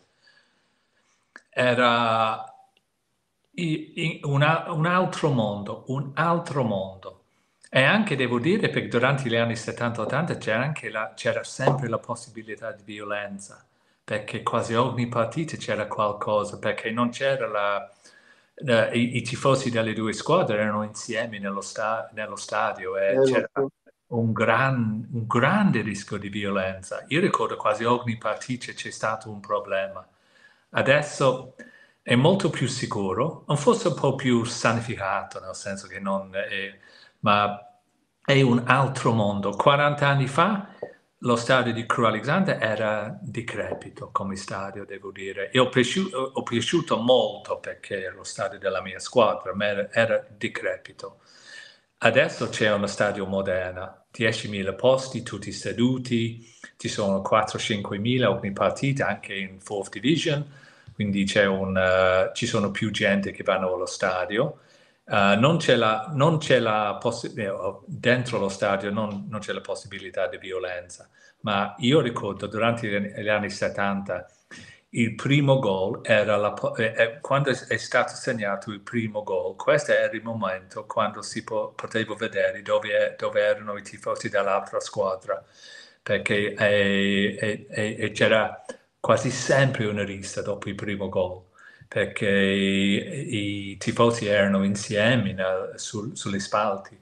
Era i- i- una- un altro mondo, un altro mondo. E anche devo dire, perché durante gli anni settanta ottanta c'era anche la- c'era sempre la possibilità di violenza, perché quasi ogni partita c'era qualcosa, perché non c'era la... eh, i, i tifosi delle due squadre erano insieme nello, sta- nello stadio e Eh, lo c'era so. un, gran- un grande rischio di violenza. Io ricordo quasi ogni partita c'è stato un problema. Adesso è molto più sicuro, forse un po' più sanificato, nel senso che non è, ma è un altro mondo. quaranta anni fa lo stadio di Crewe Alexandra era decrepito come stadio, devo dire. Io ho, piaciu- ho piaciuto molto perché era lo stadio della mia squadra, ma era, era decrepito. Adesso c'è uno stadio moderno, diecimila posti, tutti seduti, ci sono quattro cinque mila ogni partita, anche in fourth division, quindi c'è un, uh, ci sono più gente che vanno allo stadio. Uh, non c'è la, non c'è la possibilità, dentro lo stadio non, non c'è la possibilità di violenza, ma io ricordo durante gli, gli anni settanta il primo gol era la, eh, eh, quando è stato segnato il primo gol, questo era il momento quando si po- poteva vedere dove, dove erano i tifosi dell'altra squadra, perché eh, eh, eh, eh, c'era quasi sempre una rissa dopo il primo gol, perché i, i tifosi erano insieme nel- sul- sugli spalti.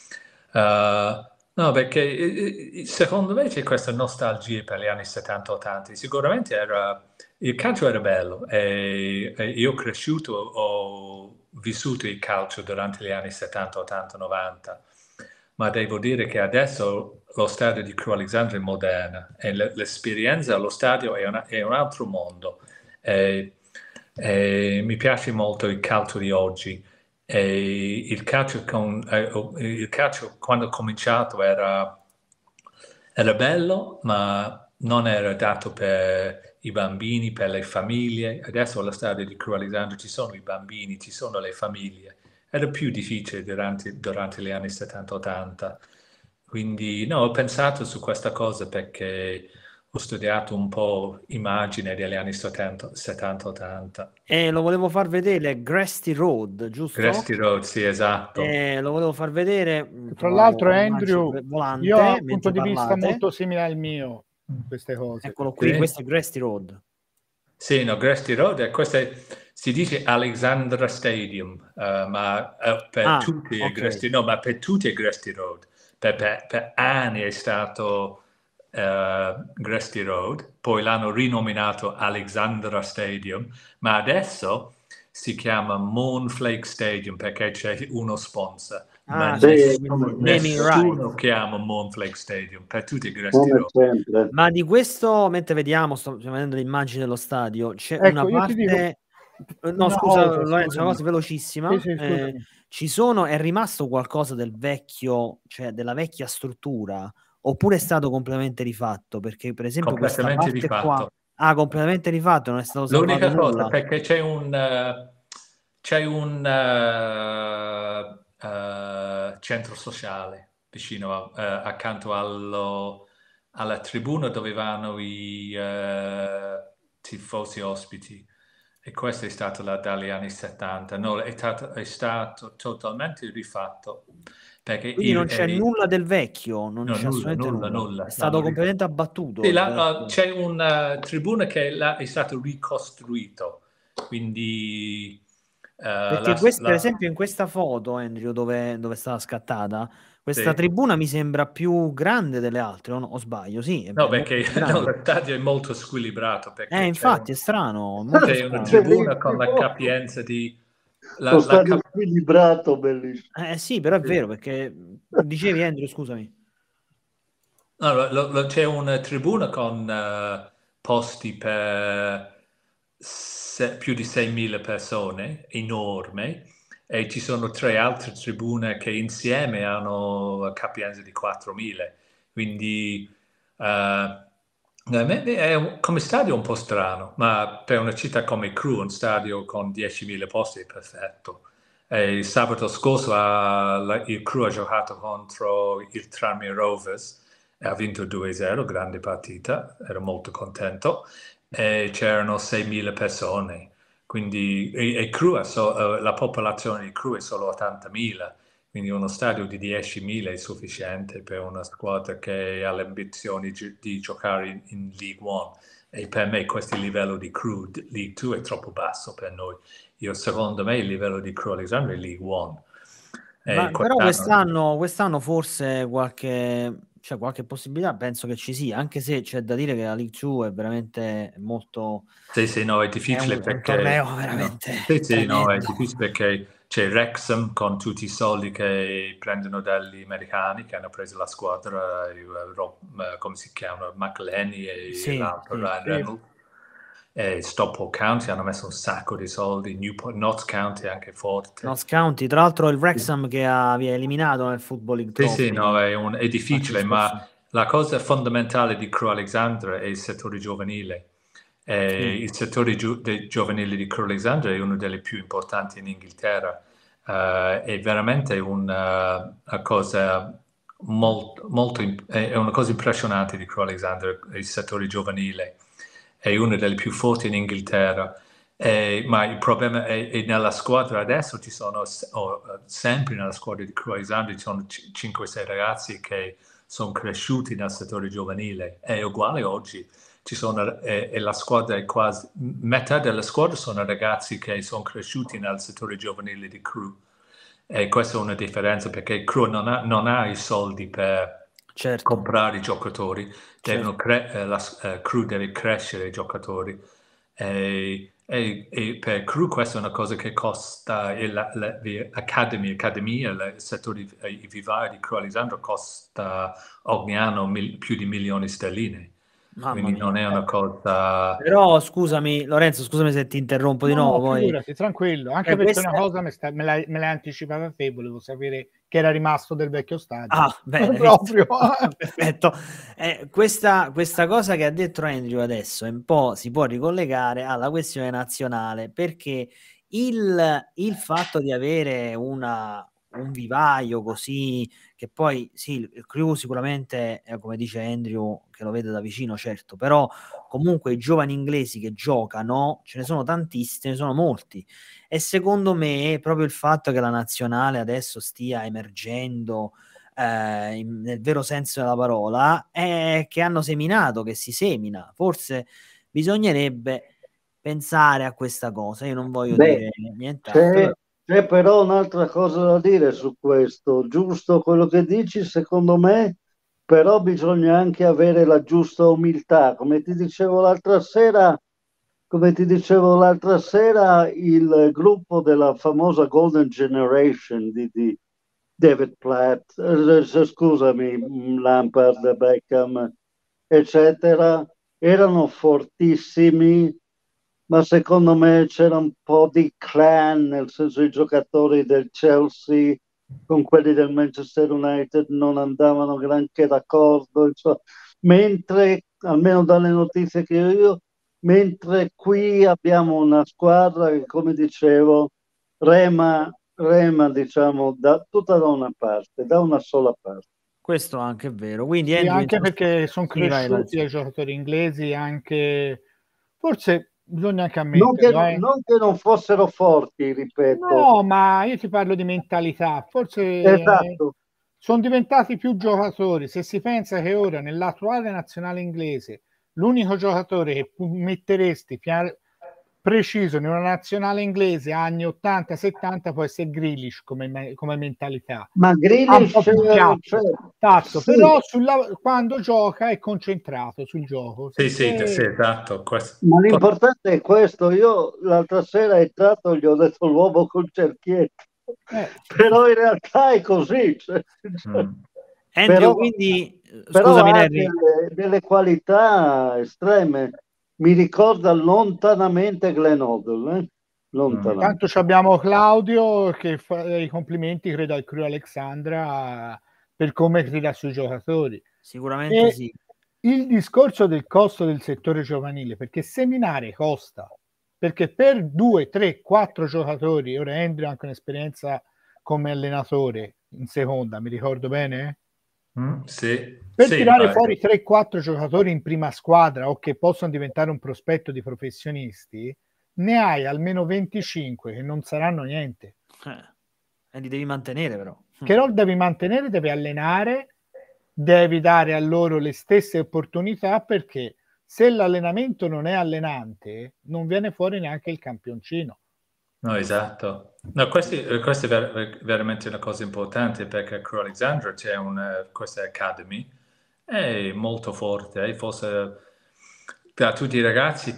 Uh, no, perché eh, eh, secondo me c'è questa nostalgia per gli anni settanta ottanta. Sicuramente era, il calcio era bello e, e io ho cresciuto, ho vissuto il calcio durante gli anni settanta ottanta novanta, ma devo dire che adesso lo stadio di Crewe Alexandra è moderno e l- l'esperienza allo stadio è, una- è un altro mondo. E, e mi piace molto il calcio di oggi. E il calcio, con, eh, il calcio quando ho cominciato era, era bello, ma non era dato per i bambini, per le famiglie. Adesso allo stadio di Crewe Alexandra ci sono i bambini, ci sono le famiglie. Era più difficile durante, durante gli anni settanta ottanta. Quindi no, ho pensato su questa cosa perché ho studiato un po' immagine degli anni settanta ottanta. E lo volevo far vedere, Gresty Road, giusto? Gresty Road, sì, esatto. Eh, lo volevo far vedere. mh, Tra trovavo l'altro, un'immagine Andrew, volante io ho un punto mentre di vista parlate. molto simile al mio in queste cose. Eccolo qui, Sì. questo è Gresty Road. Sì, no, Gresty Road, eh, questo è- si dice Alexandra Stadium, eh, ma eh, per Ah, tutti è ok. Gresty, no, ma per tutti è Gresty Road. Per, per- per anni è stato eh, Gresty Road, poi l'hanno rinominato Alexandra Stadium, ma adesso si chiama Moonflake Stadium perché c'è uno sponsor. Ma Ah, sì, Sì, sì, nessuno, quindi naming nessuno rights. chiama Moonflake Stadium, per tutti è Gresty come Road. sempre. Ma di questo, mentre vediamo, sto stiamo vedendo l'immagine dello stadio, c'è una Ecco, io ti dico parte... No, una scusa cosa, Lorenzo, una scusami. cosa velocissima. Sì, sì, Eh, scusami. ci sono, è rimasto qualcosa del vecchio, cioè della vecchia struttura, oppure è stato completamente rifatto? Perché, per esempio, questa Completamente parte qua... rifatto. Ah, completamente rifatto, non è stato salvato L'unica cosa, nulla. perché c'è un, eh, c'è un eh, eh, centro sociale vicino, a- eh, accanto allo- alla tribuna dove vanno i eh, tifosi ospiti. E questo è stato là dagli anni settanta. No, è stato, è stato totalmente rifatto. Perché Quindi il, non c'è eh, nulla del vecchio, non no, c'è nulla, assolutamente nulla, nulla. nulla. È stato L'hanno completamente rifatto. abbattuto Sì, il la- uh, vecchio. c'è una tribuna che là è stato ricostruito, quindi uh, Perché la, questo, per la- esempio, in questa foto, Andrew, dove, dove è stata scattata, questa sì. tribuna mi sembra più grande delle altre, o, no? O sbaglio? Sì, è, No, è molto perché più no, grande. lo stadio è molto squilibrato, Eh, perché c'è, un- infatti, è strano, molto c'è una strano. tribuna con la Bellissimo. capienza di... Lo La, la stadio cap- squilibrato, bellissimo. Eh sì, però è sì. vero, perché dicevi, Andrew, scusami. No, lo- lo- lo- c'è una tribuna con eh, posti per se- più di seimila persone, enorme, e ci sono tre altre tribune che insieme hanno capienza di quattromila. Quindi eh, è un- come stadio un po' strano, ma per una città come Crewe, un stadio con diecimila posti è perfetto. E il sabato scorso ha, la, il Crew ha giocato contro il Tranmere Rovers e ha vinto due a zero, grande partita, ero molto contento, e c'erano seimila persone, quindi e, e Crew, so, uh, la popolazione di Crew è solo ottantamila, quindi uno stadio di diecimila è sufficiente per una squadra che ha le ambizioni gi- di giocare in, in League One, e per me questo livello di Crew League Two è troppo basso per noi. Io, secondo me il livello di Crew Alexandria è League One. Ma, E però quest'anno, quest'anno, quest'anno forse qualche, cioè qualche possibilità penso che ci sia, anche se c'è da dire che la League Two è veramente molto, sì, sì, no, è è difficile un, è un perché, torneo no, veramente sì, sì, no, è tremendo. difficile perché c'è Wrexham con tutti i soldi che prendono dagli americani che hanno preso la squadra, eh, Rob- eh, come si chiama, McElhenney e Sì, l'altro sì. Ryan Sì. Reynolds. E Stockport County hanno messo un sacco di soldi, Newport, Notts County anche forte. Notts County, tra l'altro il Wrexham che ha, vi ha eliminato nel Football League Sì, sì, Trophy no, è, un- è l'anno difficile, scorso. ma la cosa fondamentale di Crew Alexandra è il settore giovanile. Eh, Sì. il settore giu- de- giovanile di Crew Alexandra è uno delle più importanti in Inghilterra. Eh, è veramente una, una cosa molto, molto imp- è una cosa impressionante di Crew Alexandra, il settore giovanile. È una delle più forti in Inghilterra. Eh, ma il problema è, è nella squadra adesso ci sono, o, eh, sempre nella squadra di Crew Alexandria ci sono cinque sei ragazzi che sono cresciuti nel settore giovanile. È uguale oggi. Ci sono, e, e la squadra è quasi, metà della squadra sono ragazzi che sono cresciuti nel settore giovanile di Crew. E questa è una differenza perché Crew non ha, non ha i soldi per Certo, comprare i giocatori, devono certo. cre- eh, la eh, Crew deve crescere i giocatori. E, e- e per Crew questa è una cosa che costa, e la, la, le Academy, Accademia, il settore eh, i vivai di Crew Alexandra costa ogni anno mil- più di milioni di sterline. Mamma Quindi mia. non è una cosa. Però scusami, Lorenzo, scusami se ti interrompo di No, nuovo. no, Poi figurati, tranquillo. Anche eh, perché questa... una cosa me, sta- me l'hai me l'hai anticipata te, volevo sapere che era rimasto del vecchio stadio. Ah, bene, Proprio. perfetto. Eh, questa, questa cosa che ha detto Andrew adesso un po' si può ricollegare alla questione nazionale, perché il, il fatto di avere una, un vivaio così, che poi sì, il Crew sicuramente, eh, come dice Andrew, che lo vede da vicino, certo, però comunque i giovani inglesi che giocano, ce ne sono tantissimi, ce ne sono molti. E secondo me proprio il fatto che la nazionale adesso stia emergendo eh, in, nel vero senso della parola è che hanno seminato, che si semina. Forse bisognerebbe pensare a questa cosa. Io non voglio Beh, dire nient'altro, c'è, però c'è però un'altra cosa da dire su questo. Giusto quello che dici, secondo me, però bisogna anche avere la giusta umiltà. Come ti dicevo l'altra sera, come ti dicevo l'altra sera, il gruppo della famosa Golden Generation di, di David Platt, eh, scusami, Lampard, Beckham, eccetera, erano fortissimi, ma secondo me c'era un po' di clan, nel senso i giocatori del Chelsea con quelli del Manchester United non andavano granché d'accordo, insomma, mentre, almeno dalle notizie che ho io, mentre qui abbiamo una squadra che, come dicevo, rema, rema diciamo, da, tutta da una parte, da una sola parte. questo anche è vero. Quindi Sì, Andrew, in anche sost- perché sono sì, vai, cresciuti Lorenzo. ai giocatori inglesi, anche forse bisogna anche Non che, ammetterlo, eh. non che non fossero forti, ripeto. No, ma io ti parlo di mentalità. Forse Esatto. sono diventati più giocatori. Se si pensa che ora nell'attuale nazionale inglese l'unico giocatore che pu- metteresti pia- preciso in una nazionale inglese anni ottanta settanta può essere Grealish come, me- come mentalità. Ma Ha un po' Grealish, più eh, chiasso, cioè, tatto, sì, però sulla- quando gioca è concentrato sul gioco. Sì, sì, Se- sì, esatto. Questo. ma Poi- l'importante è questo. Io l'altra sera è entrato, gli ho detto l'uomo col cerchietto, eh, però in realtà è così. Cioè, cioè, Mm. Andrew, però, quindi eh, però scusami ha Larry. delle, delle qualità estreme. Mi ricorda lontanamente Glenn Hoddle, eh? Mm. Tanto ci Lontanamente. abbiamo Claudio che fa i complimenti, credo, al Crew Alexandra per come tira sui giocatori. Sicuramente E sì. il discorso del costo del settore giovanile, perché seminare costa. perché per due, tre, quattro giocatori, ora Andrew ha anche un'esperienza come allenatore in seconda, mi ricordo bene? Mm, sì. Per sì, tirare ma... fuori tre quattro giocatori in prima squadra o che possono diventare un prospetto di professionisti, ne hai almeno venticinque che non saranno niente. Eh, e li devi mantenere però. Che non devi mantenere, devi allenare, devi dare a loro le stesse opportunità, perché se l'allenamento non è allenante non viene fuori neanche il campioncino. No, esatto. No, questi, questa è ver- veramente una cosa importante, perché a Crew Alexandra c'è una, questa Academy, è molto forte, e forse per tutti i ragazzi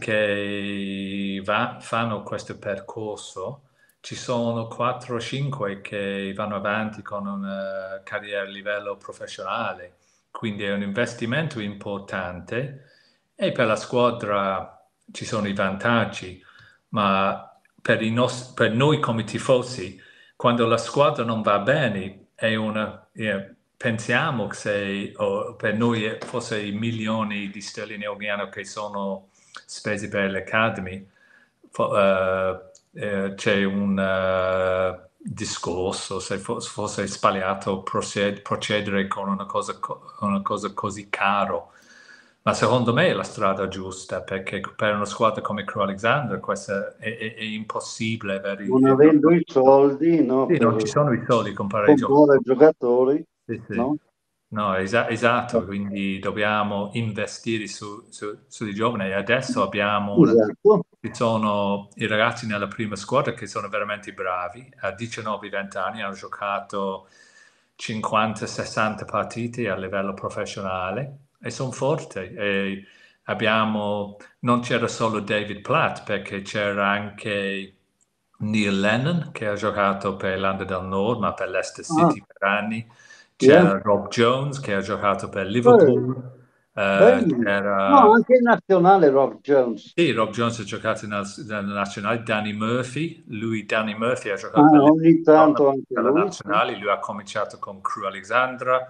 che va, fanno questo percorso, ci sono quattro o cinque che vanno avanti con una carriera a livello professionale, quindi è un investimento importante, e per la squadra ci sono i vantaggi, ma per, i nos- per noi come tifosi, quando la squadra non va bene, è una, eh, pensiamo che se, oh, per noi è- forse i milioni di sterline ogni anno che sono spesi per l'Academy, fo- eh, eh, c'è un eh, discorso se fo- fosse sbagliato proced- procedere con una cosa, co- una cosa così caro. Ma secondo me è la strada giusta, perché per una squadra come Crew Alexandra questo è, è- è impossibile avere Non i- avendo i soldi, no, Sì, non per ci sono i soldi comprare i comprare giocatori. giocatori, Sì, sì. no? No, esa- esatto, quindi dobbiamo investire su, su- sui giovani, e adesso abbiamo una, Esatto. ci sono i ragazzi nella prima squadra che sono veramente bravi, a diciannove venti anni hanno giocato cinquanta sessanta partite a livello professionale e sono forti. E abbiamo, non c'era solo David Platt, perché c'era anche Neil Lennon che ha giocato per l'Irlanda del Nord, ma per l'Leicester Ah, City per anni. yeah. C'era Rob Jones che ha giocato per Eh, Liverpool. Eh, bello. No, c'era anche in nazionale Rob Jones. sì, Rob Jones ha giocato nel, nella nazionale. Danny Murphy, lui Danny Murphy ha Ah, giocato per ogni Liverpool tanto anche per la lui, sì. nazionale, lui ha cominciato con Crew Alexandra.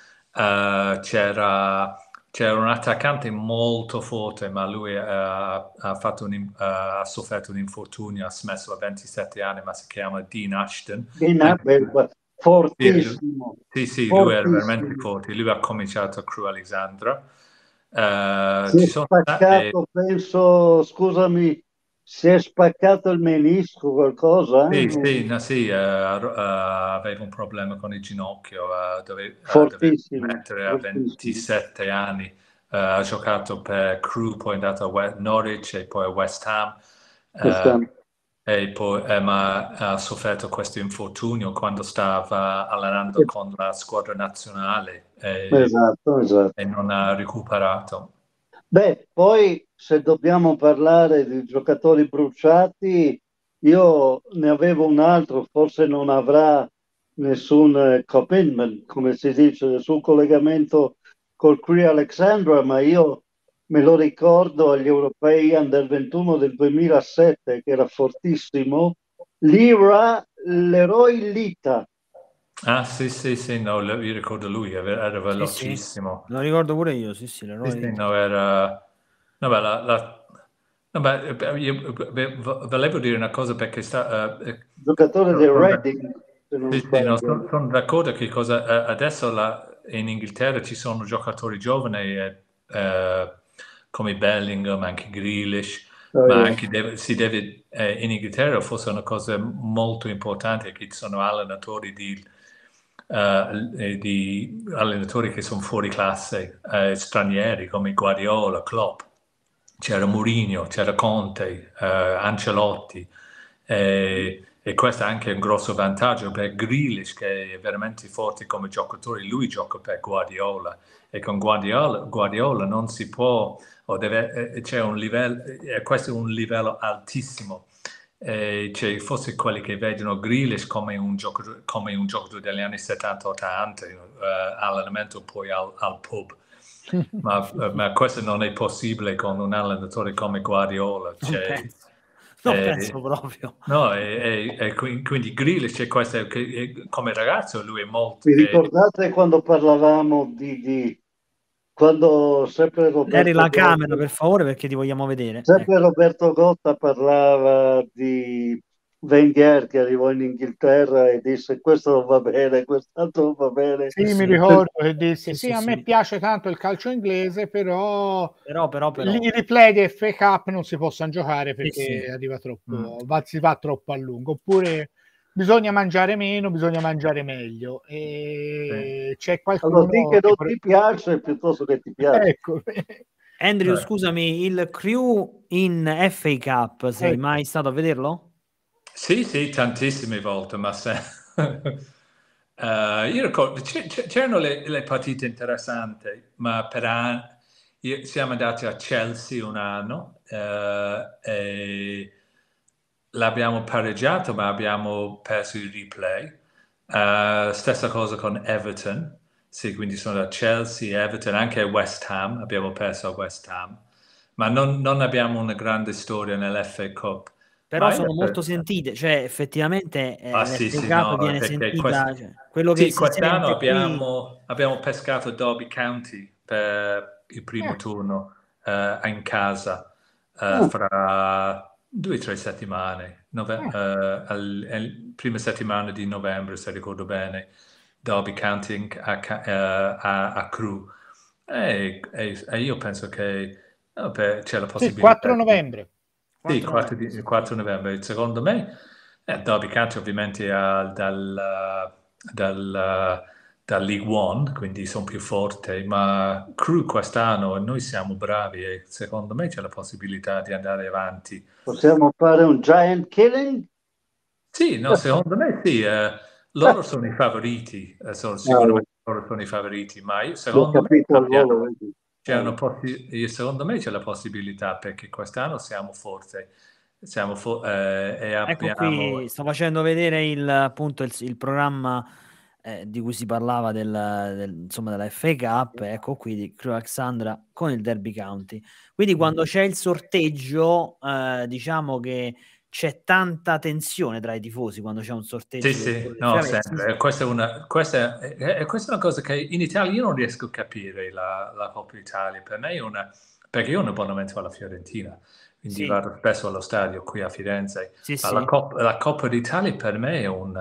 Eh, c'era, c'era un attaccante molto forte, ma lui eh, ha, fatto un, in- eh, ha sofferto un infortunio, ha smesso a ventisette anni, ma si chiama Dean Ashton. Dean Anche Abel, lui- sì, lui- fortissimo, sì, sì, lui era veramente fortissimo. forte. Lui ha cominciato a Crew Alexandra. Eh, Si è ci sono stati spaccato, penso, scusami, si è spaccato il menisco, qualcosa? sì, Eh? sì, no, sì, eh, eh, aveva un problema con il ginocchio, eh, dove, eh, doveva Fortissimo, mettere a fortissimo. ventisette anni, eh, ha giocato per Crew, poi è andato a We- Norwich e poi a West Ham, eh, Questa- e poi, eh, ma ha sofferto questo infortunio quando stava allenando con la squadra nazionale e, Esatto, esatto. e non ha recuperato. Beh, poi se dobbiamo parlare di giocatori bruciati, io ne avevo un altro, forse non avrà nessun eh, commitment, come si dice, nessun collegamento col Crew Alexandra, ma io me lo ricordo agli europei Under ventuno del duemilasette, che era fortissimo, Lira Leroy Lita. Ah, sì, sì, sì, no, lo- io ricordo lui, era era Sì, sì, velocissimo. lo ricordo pure io, sì, sì, Sì, l'eroe sì, di... no, era... No, beh, la, la- no, beh, eh, io beh, vo- volevo dire una cosa perché sta... eh, eh, Giocatore no, del sono da- Reading, se non sì, sì, no, sbaglio. sono, sono d'accordo che cosa... eh, adesso la- in Inghilterra ci sono giocatori giovani eh, eh, come Bellingham, anche Grealish, Oh, ma yeah. anche deve- si deve... eh, in Inghilterra forse una cosa molto importante è che ci sono allenatori di eh, di allenatori che sono fuori classe, eh, stranieri come Guardiola, Klopp, c'era Mourinho, c'era Conte, eh, Ancelotti, eh, e questo è anche un grosso vantaggio per Grealish, che è veramente forte come giocatore. Lui gioca per Guardiola e con Guardiola, Guardiola non si può, o deve, eh, c'è un livello, eh, questo è un livello altissimo. Eh, c'è forse quelli che vedono Grealish come un giocatore, come un giocatore degli anni settanta ottanta, eh, allenamento poi al, al pub. Ma, ma questo non è possibile con un allenatore come Guardiola. Non C'è, penso, non eh, penso proprio. no, e, e- e qui- quindi Grealish c'è questo, che, eh, come ragazzo lui è molto... Vi eh, ricordate quando parlavamo di, di quando sempre Roberto Eri la Gotta, camera, per favore, perché ti vogliamo vedere. sempre Ecco. Roberto Gotta parlava di Wenger che arrivò in Inghilterra e disse questo non va bene, quest'altro non va bene. Sì, Sì, mi sì. ricordo che disse Sì, sì, sì, a sì. me piace tanto il calcio inglese, però, Però, però, però. i replay di F A Cup non si possono giocare Sì, perché sì. arriva troppo, Mm. va, si va troppo a lungo, oppure bisogna mangiare meno, bisogna mangiare meglio e c'è qualcuno Allora di che non che... ti piace piuttosto che ti piace. Ecco. Andrew, Eh. scusami, il Crew in F A Cup, sei Ecco. mai stato a vederlo? Sì, sì, tantissime volte, ma se... uh, io ricordo, c- c- c'erano le, le partite interessanti, ma per anni siamo andati a Chelsea un anno uh, e l'abbiamo pareggiato, ma abbiamo perso il replay. Uh, stessa cosa con Everton, sì, quindi sono da Chelsea, Everton, anche West Ham, abbiamo perso a West Ham, ma non, non abbiamo una grande storia nell'F A Cup. Però Ma sono io- molto sentite, cioè effettivamente eh, Ah, sì, l'F A sì, Cup no, viene perché sentita, quest- cioè, quello che sì, si quest'anno sente qui. abbiamo, abbiamo pescato Derby County per il primo Eh. turno eh, in casa eh, Ah. fra due o tre settimane, nove- Ah. eh, al, al- prima settimana di novembre, se ricordo bene, Derby County in- a, ca- eh, a, a Crewe. E, e- e io penso che eh, per- c'è la Sì, possibilità quattro di- novembre. sì, quattro quattro, novembre, di- sì. quattro novembre. Secondo me, eh, Derby County ovviamente ha dal, dal, dal League One, quindi sono più forti, ma Crew quest'anno noi siamo bravi e secondo me c'è la possibilità di andare avanti. Possiamo fare un giant killing? Sì, no, secondo me sì, eh, loro sono i favoriti, eh, sono, sicuramente loro sono i favoriti, ma io, L'ho secondo me capito al abbiamo- volo, vedi. c'è una possi- io- secondo me c'è la possibilità perché quest'anno siamo forti, siamo fo- eh, e Ecco abbiamo... qui, sto facendo vedere il, appunto, il, il programma eh, di cui si parlava del, del- insomma, della F A Cup, ecco qui di Crewe Alexandra con il Derby County. Quindi quando c'è il sorteggio, eh, diciamo che c'è tanta tensione tra i tifosi quando c'è un sorteggio. Sì, del sì, Tour de no, Fiamme. sempre. E Questa è una, questa è, è- questa è una cosa che in Italia io non riesco a capire, la, la Coppa Italia. Per me è una... perché io ho un abbonamento alla Fiorentina, quindi Sì, vado spesso allo stadio qui a Firenze, sì, ma la, sì. Coppa, la Coppa d'Italia per me è un...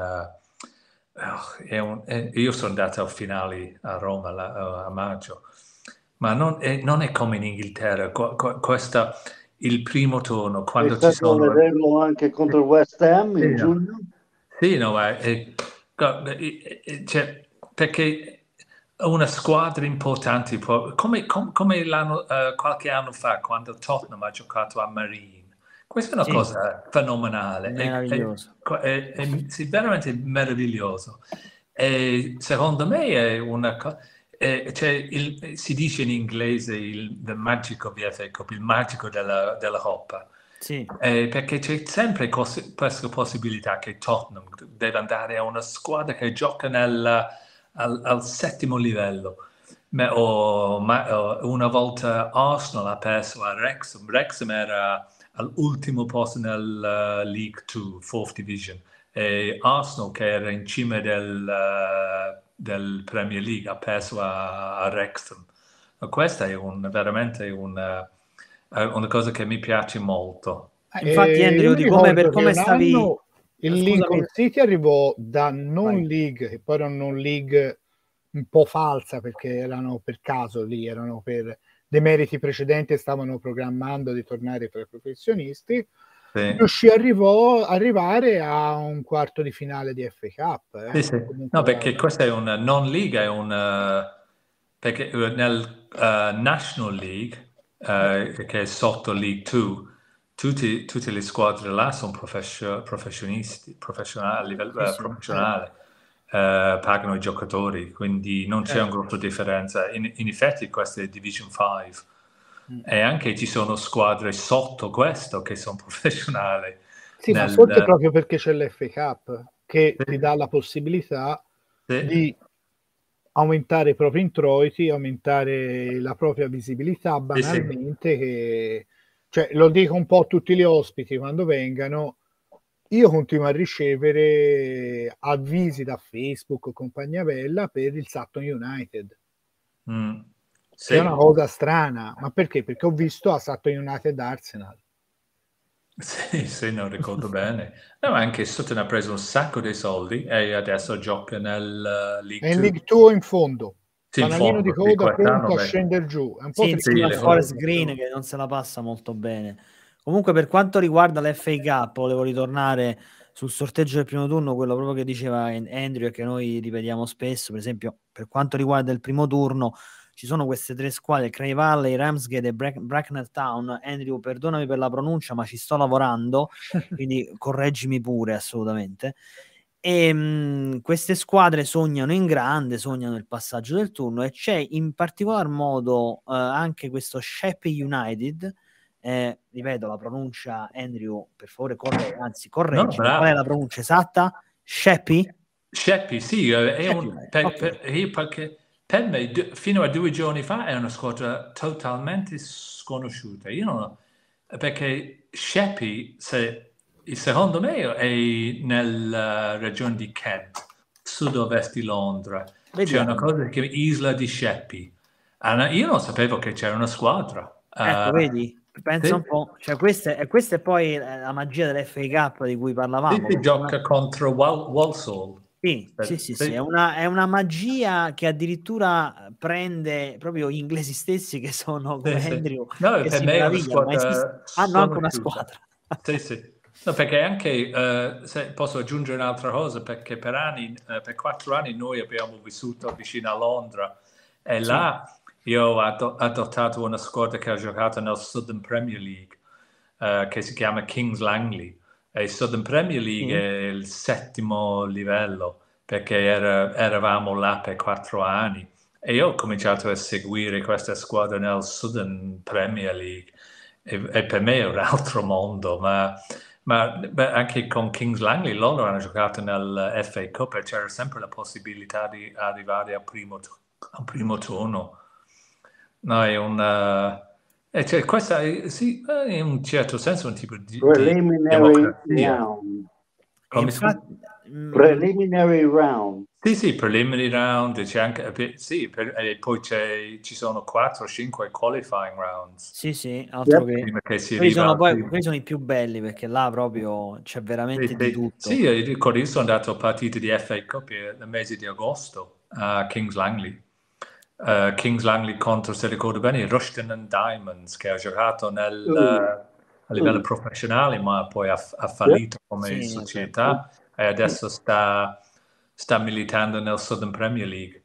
eh, oh, è un- è- io sono andato a finali a Roma la- a maggio, ma non è, non è come in Inghilterra. Qu- qu- questa, il primo turno, Sei quando ci stato a sono... vederlo anche contro il West Ham Sì, in no. giugno? Sì, no, ma è- guarda, è- è- cioè, perché una squadra importante, può- come, com- come l'anno, eh, qualche anno fa, quando il Tottenham ha giocato a Marine, questa è una Sì, cosa fenomenale, è, è- meraviglioso. è- è- sì, veramente meraviglioso. E secondo me è una cosa... si dice in inglese il the magic of the F A Cup, il magico della, della Coppa. Sì, Eh, perché c'è sempre cos- questa possibilità che Tottenham deve andare a una squadra che gioca nel, al, al settimo livello. Ma, o, ma- o una volta Arsenal ha perso a Wrexham, Wrexham era all'ultimo posto nel uh, League due, fourth Division, e Arsenal che era in cima del, uh, del Premier League ha perso a, a Wrexham. Ma questa è un, veramente un, uh, una cosa che mi piace molto. infatti Eh, io Andrew, mi di come, per ricordo che come un stavi... anno il Scusami, Lincoln City arrivò da non vai. league, che poi era un non league un po' falsa perché erano per caso lì, erano per demeriti precedenti e stavano programmando di tornare tra i professionisti. Sì. Riuscì arrivò arrivare a un quarto di finale di F A Cup. Eh. Sì, sì. Comunque, No, perché questa è una non liga, è una... perché eh, nel uh, National League, uh, che è sotto League due, tutti, tutte le squadre là sono professio- professionisti, professionali, a livello Sì, eh, sì. professionale, eh, pagano i giocatori, quindi non c'è una Certo. grossa differenza. In, in effetti questa è Division cinque Mm. e anche ci sono squadre sotto questo che sono professionali. sì, ma nel- forse proprio perché c'è l'F A Cup che Sì. ti dà la possibilità Sì. di aumentare i propri introiti, aumentare la propria visibilità banalmente, che, cioè, lo dico un po' a tutti gli ospiti quando vengano, io continuo a ricevere avvisi da Facebook o compagnia bella per il Sutton United. Mm. Sì. Che è una cosa strana, ma perché? Perché ho visto a Sutton United Arsenal. Sì, sì, non ricordo bene. No, anche Sutton ha preso un sacco di soldi e adesso gioca nel uh, League È in Two. League Two in fondo. Sì, in Fanalino fondo, di coda, quest'anno, pronto a beh. scendere giù. È un po' Sì, triste. insieme a Sì, Forest sì. Green che non se la passa molto bene. Comunque, per quanto riguarda l'F A Cup, volevo ritornare sul sorteggio del primo turno, quello proprio che diceva Andrew e che noi ripetiamo spesso. Per esempio, per quanto riguarda il primo turno, ci sono queste tre squadre: Cray Valley, Ramsgate e Brack- Bracknell Town. Andrew, perdonami per la pronuncia, ma ci sto lavorando, quindi correggimi pure, assolutamente. E mh, queste squadre sognano in grande, sognano il passaggio del turno, e c'è in particolar modo eh, anche questo Sheppey United. Eh, ripeto la pronuncia, Andrew, per favore, corre, anzi correggi, No, qual è la pronuncia esatta? Sheppey? Sheppey, sì, è Sheppey, un, per, ok. per, io perché per me d- fino a due giorni fa è una squadra totalmente sconosciuta. Io non, perché Sheppey, se, secondo me, è nella regione di Kent, sud-ovest di Londra. C'è una Vediamo. cosa che si chiama Isla di Sheppey. Ah, io non sapevo che c'era una squadra. Ecco, Uh, vedi? Pensa sì. un po', cioè questa è, questa è poi la magia dell'F A Cup di cui parlavamo. Sì, si gioca Una... contro Wal- Walsall. Sì, sì, sì, sì, è una, è una magia che addirittura prende proprio gli inglesi stessi, che sono come Sì, sì. Andrew, No, che per si me è una meravigliano, ma esiste... squadra hanno anche una sconosciuta. squadra. Sì, sì. No, perché anche, eh, se posso aggiungere un'altra cosa, perché per anni, eh, per quattro anni noi abbiamo vissuto vicino a Londra e Sì. là io ho ado- adottato una squadra che ha giocato nel Southern Premier League, eh, che si chiama Kings Langley. E il Southern Premier League Sì. è il settimo livello, perché era- eravamo là per quattro anni. E io ho cominciato a seguire questa squadra nel Southern Premier League e, e per me è un altro mondo, ma, ma beh, anche con Kings Langley loro hanno giocato nel F A Cup e c'era sempre la possibilità di arrivare al primo, al primo turno. No, è un... eh, cioè, questa è, sì, è in un certo senso un tipo di, di Preliminary democrazia. round. E Come scusi? infatti, mm, Preliminary round. Sì, sì, preliminary round, c'è anche, eh, sì, per- e poi c'è, ci sono quattro o cinque qualifying rounds. sì, sì, altro Yep. che Prima che si quelli arriva sono al poi primo. quelli sono i più belli, perché là proprio c'è veramente Sì, di sì. tutto. Sì, io ricordo, io sono andato a partite di F A Cup nel mese di agosto a Kings Langley. Uh, Kings Langley contro, se ricordo bene, i Rushden and Diamonds, che ha giocato nel, uh, a livello Mm. professionale, ma poi ha, ha fallito come Sì, società e adesso sta, sta militando nel Southern Premier League.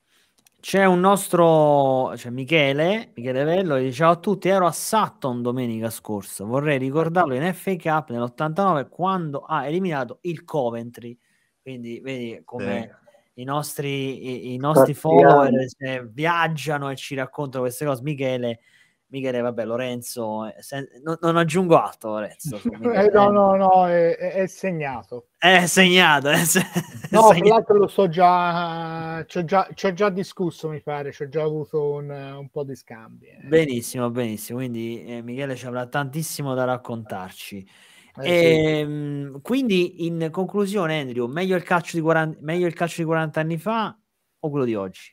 C'è un nostro, cioè Michele, Michele Vello, dice: ciao a tutti, ero a Sutton domenica scorsa, vorrei ricordarlo in F A Cup nell'ottantanove quando ha eliminato il Coventry. Quindi vedi come Sì. i nostri, i, i nostri Spaziale. follower eh, viaggiano e ci raccontano queste cose. Michele, Michele, vabbè, Lorenzo, eh, se, non, non aggiungo altro, Lorenzo. Su Michele, Eh, no, eh. no, no, è, è- è segnato. È segnato, è se- No, segnato. tra l'altro lo so già, ci ho già, ci ho già discusso, mi pare, ci ho già avuto un, un po' di scambi. eh. Benissimo, benissimo. Quindi eh, Michele ci avrà tantissimo da raccontarci. Eh, sì. Ehm, quindi, in conclusione, Andrew, meglio il calcio di quaranta, meglio il calcio di quaranta anni fa o quello di oggi?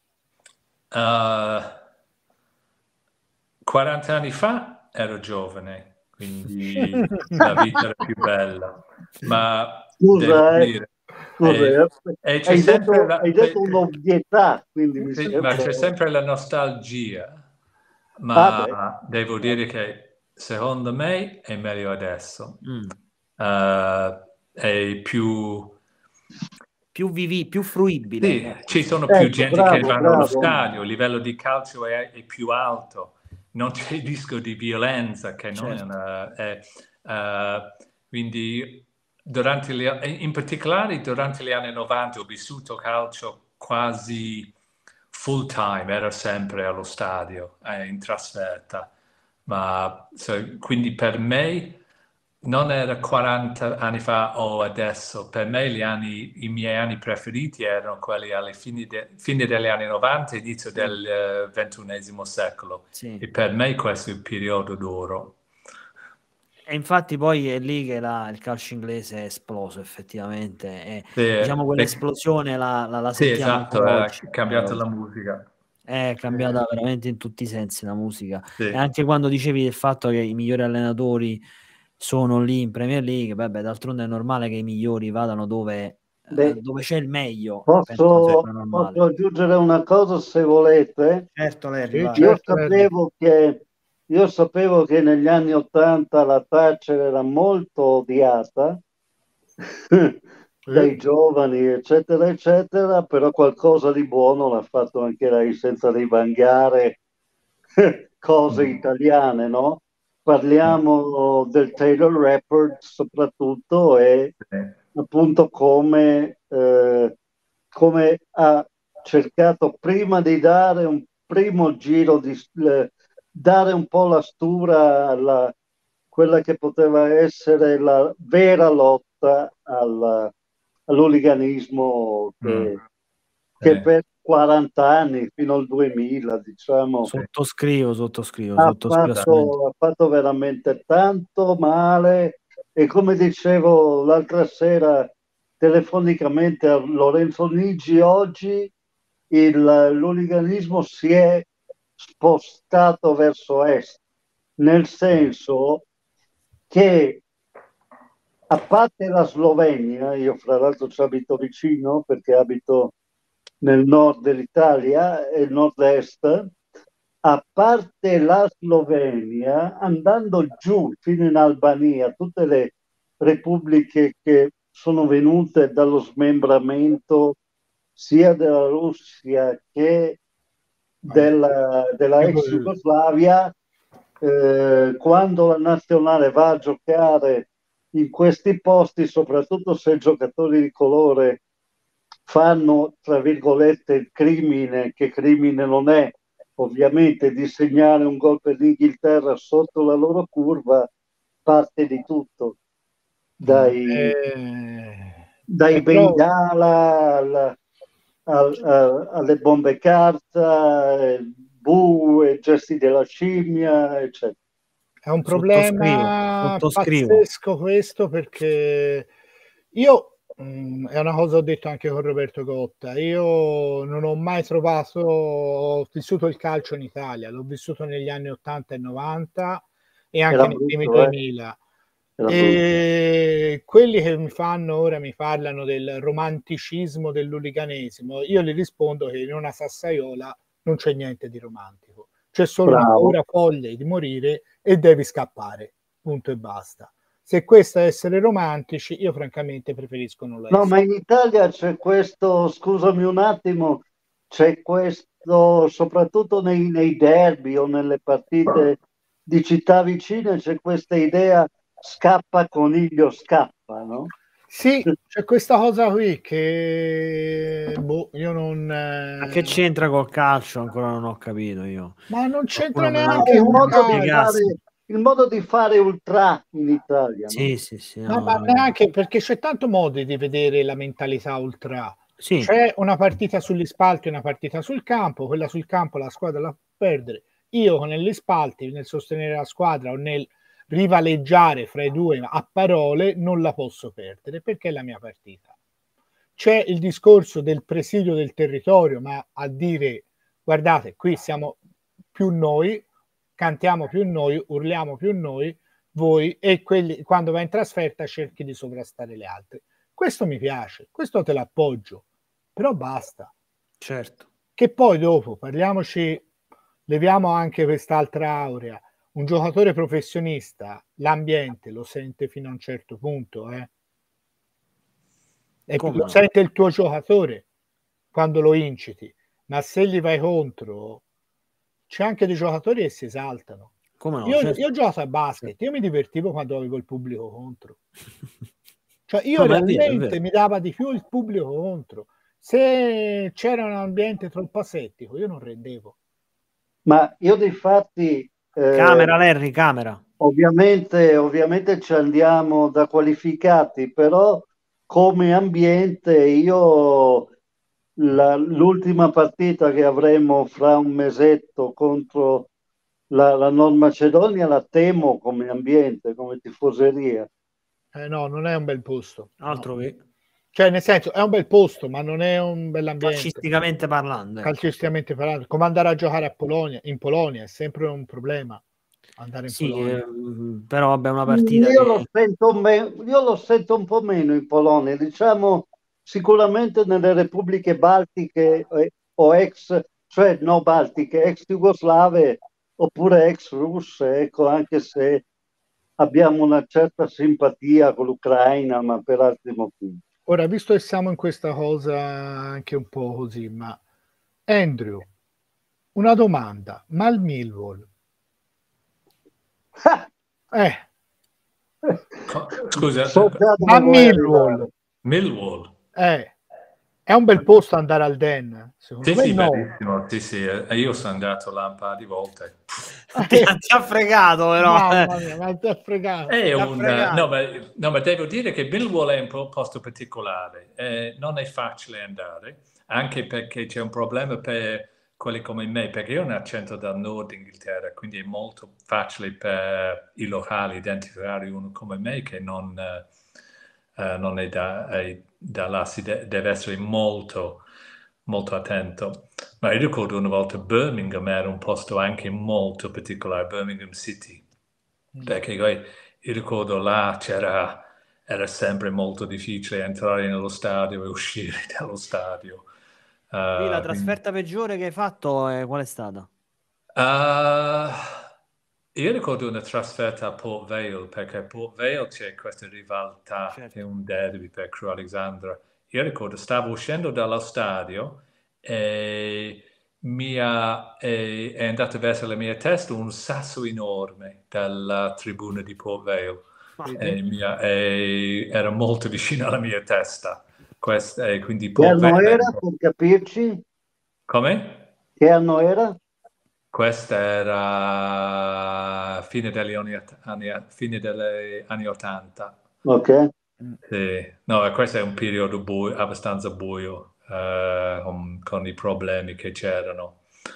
Uh, quaranta anni fa ero giovane, quindi la vita era più bella. Ma Scusa, devo eh. dire, Scusa, eh, eh, e c'è hai sempre detto, la, hai detto un'ovvietà, quindi mi sì, sembra... ma c'è sempre la nostalgia. Ah, beh. Ma devo dire che secondo me è meglio adesso. Mm. Uh, è più... Più vivi, più fruibile. Sì, Ecco, ci sì. sono più Ecco, gente che bravo, vanno allo bravo. stadio, il livello di calcio è, è più alto, non c'è il rischio di violenza che non è Certo. una... È, uh, quindi durante gli, in particolare durante gli anni novanta ho vissuto calcio quasi full time, ero sempre allo stadio, eh, in trasferta, ma so, quindi per me non era quaranta anni fa o adesso, per me gli anni, i miei anni preferiti erano quelli alla fine, de, fine degli anni novanta, inizio Sì. del uh, ventunesimo secolo, Sì. e per me questo è il periodo d'oro. E infatti poi è lì che la, il calcio inglese è esploso effettivamente, e Sì, diciamo perché- quell'esplosione la, la, la sì, sentiamo esatto, ancora ha oggi. cambiato ancora la oggi. musica. È cambiata eh. veramente in tutti i sensi la musica. Sì. E anche quando dicevi del fatto che i migliori allenatori sono lì in Premier League, vabbè, d'altronde è normale che i migliori vadano dove, Beh, eh, dove c'è il meglio. Posso, posso aggiungere una cosa se volete? Certo, Larry, sì, vai. Io certo, sapevo Larry. che io sapevo che negli anni Ottanta la Thatcher era molto odiata dai giovani, eccetera, eccetera, però qualcosa di buono l'ha fatto anche lei, senza rivangare cose italiane, no? Parliamo del Taylor Report soprattutto e appunto come, eh, come ha cercato prima di dare un primo giro di eh, dare un po' la stura alla quella che poteva essere la vera lotta al, all'uliganismo che, mm. che per quaranta anni, fino al duemila, diciamo, sottoscrivo, sottoscrivo, ha, sottoscrivo fatto, ha fatto veramente tanto male. E come dicevo l'altra sera telefonicamente a Lorenzo Nigi, oggi il, l'uliganismo si è spostato verso est, nel senso che a parte la Slovenia, io fra l'altro ci abito vicino perché abito nel nord dell'Italia e il nord-est, a parte la Slovenia, andando giù fino in Albania, tutte le repubbliche che sono venute dallo smembramento sia della Russia che della, della ex Jugoslavia, eh, quando la nazionale va a giocare in questi posti, soprattutto se i giocatori di colore fanno, tra virgolette, il crimine, che crimine non è, ovviamente, di segnare un gol per l'Inghilterra sotto la loro curva, parte di tutto, dai, eh, dai bengala al, al, al, alle bombe carta, bu, gesti della scimmia, eccetera. È un problema sottoscrivo, sottoscrivo. pazzesco questo, perché io, mh, è una cosa ho detto anche con Roberto Cotta, io non ho mai trovato, ho vissuto il calcio in Italia, l'ho vissuto negli anni ottanta e novanta e anche Era nei brutto, primi duemila. Eh? E quelli che mi fanno ora, mi parlano del romanticismo dell'uliganesimo, io gli rispondo che in una sassaiola non c'è niente di romantico. C'è solo Bravo. Una paura folle di morire e devi scappare, punto e basta. Se questo è essere romantici, io francamente preferisco non lo essere. No, ma in Italia c'è questo, scusami un attimo, c'è questo, soprattutto nei, nei derby o nelle partite di città vicine, c'è questa idea scappa coniglio scappa, no? Sì, c'è questa cosa qui che boh, io non... Ma che c'entra col calcio? Ancora non ho capito io. Ma non c'entra Qualcuno neanche il modo, di fare, il modo di fare ultra in Italia. Sì, no? sì, sì. Ma, no, ma no. neanche, perché c'è tanto modo di vedere la mentalità ultra. Sì. C'è una partita sugli spalti e una partita sul campo, quella sul campo la squadra la può perdere. Io con negli spalti, nel sostenere la squadra o nel rivaleggiare fra i due a parole, non la posso perdere perché è la mia partita. C'è il discorso del presidio del territorio, ma a dire guardate, qui siamo più noi, cantiamo più noi, urliamo più noi, voi, e quelli, quando vai in trasferta cerchi di sovrastare le altre. Questo mi piace, questo te l'appoggio, però basta. Certo. Che poi dopo, parliamoci, leviamo anche quest'altra aurea. Un giocatore professionista, l'ambiente lo sente fino a un certo punto, eh? E lo no? Sente il tuo giocatore quando lo inciti, ma se gli vai contro, c'è anche dei giocatori che si esaltano. Come no? Io, Certo. io ho giocato a basket, io mi divertivo quando avevo il pubblico contro. Cioè io no, realmente è vero, è vero. mi dava di più il pubblico contro. Se c'era un ambiente troppo asettico, io non rendevo. Ma io dei fatti... Eh, camera, Larry, camera. Ovviamente, ovviamente ci andiamo da qualificati, però come ambiente io la, l'ultima partita che avremo fra un mesetto contro la, la Nord Macedonia la temo come ambiente, come tifoseria. Eh no, non è un bel posto. Altro no. che... Cioè, nel senso, è un bel posto, ma non è un bell'ambiente. Calcisticamente parlando. Calcisticamente parlando. Come andare a giocare a Polonia, in Polonia è sempre un problema. Andare in sì, Polonia. Eh, però vabbè, una partita Io, che... lo sento me- io lo sento un po' meno in Polonia, diciamo sicuramente nelle repubbliche baltiche eh, o ex, cioè no baltiche, ex jugoslave oppure ex russe, ecco, anche se abbiamo una certa simpatia con l'Ucraina, ma per altri motivi. Ora, visto che siamo in questa cosa anche un po' così, ma Andrew, una domanda, ma il Millwall? Eh. Scusa, So già dove Ma vuoi Millwall, arrivare. Millwall. eh, è un bel posto andare al Den? Secondo Sì, me sì, no. bellissimo. Sì, sì, eh, io sono andato là un paio di volte. Ti, ti ha fregato, però. Mamma mia, ma ti ha fregato. È Ti ha un, fregato. no, ma, no, ma devo dire che Millwall è un po' un posto particolare. Eh, non è facile andare, anche perché c'è un problema per quelli come me, perché io ho un accento dal nord Inghilterra, quindi è molto facile per i locali identificare uno come me che non, eh, non è da, è da là, si de- deve essere molto, molto attento. Ma io ricordo una volta Birmingham era un posto anche molto particolare, Birmingham City, perché io, io ricordo là c'era, era sempre molto difficile entrare nello stadio e uscire dallo stadio. Lì la Uh, quindi, trasferta peggiore che hai fatto è qual è stata? uh, io ricordo una trasferta a Port Vale, perché a Port Vale c'è questa rivalità, Certo. è un derby per Crew Alexandra. Io ricordo, stavo uscendo dallo stadio e mi ha, è, è andato verso la mia testa un sasso enorme dalla tribuna di Port Vale. E mi ha, e era molto vicino alla mia testa. Questa, e quindi Che Port anno Vale... era, per capirci? Come? Che anno era? Questa era fine degli anni, anni, fine degli anni ottanta. Ok. Sì. No, questo è un periodo buio, abbastanza buio, eh, con, con i problemi che c'erano.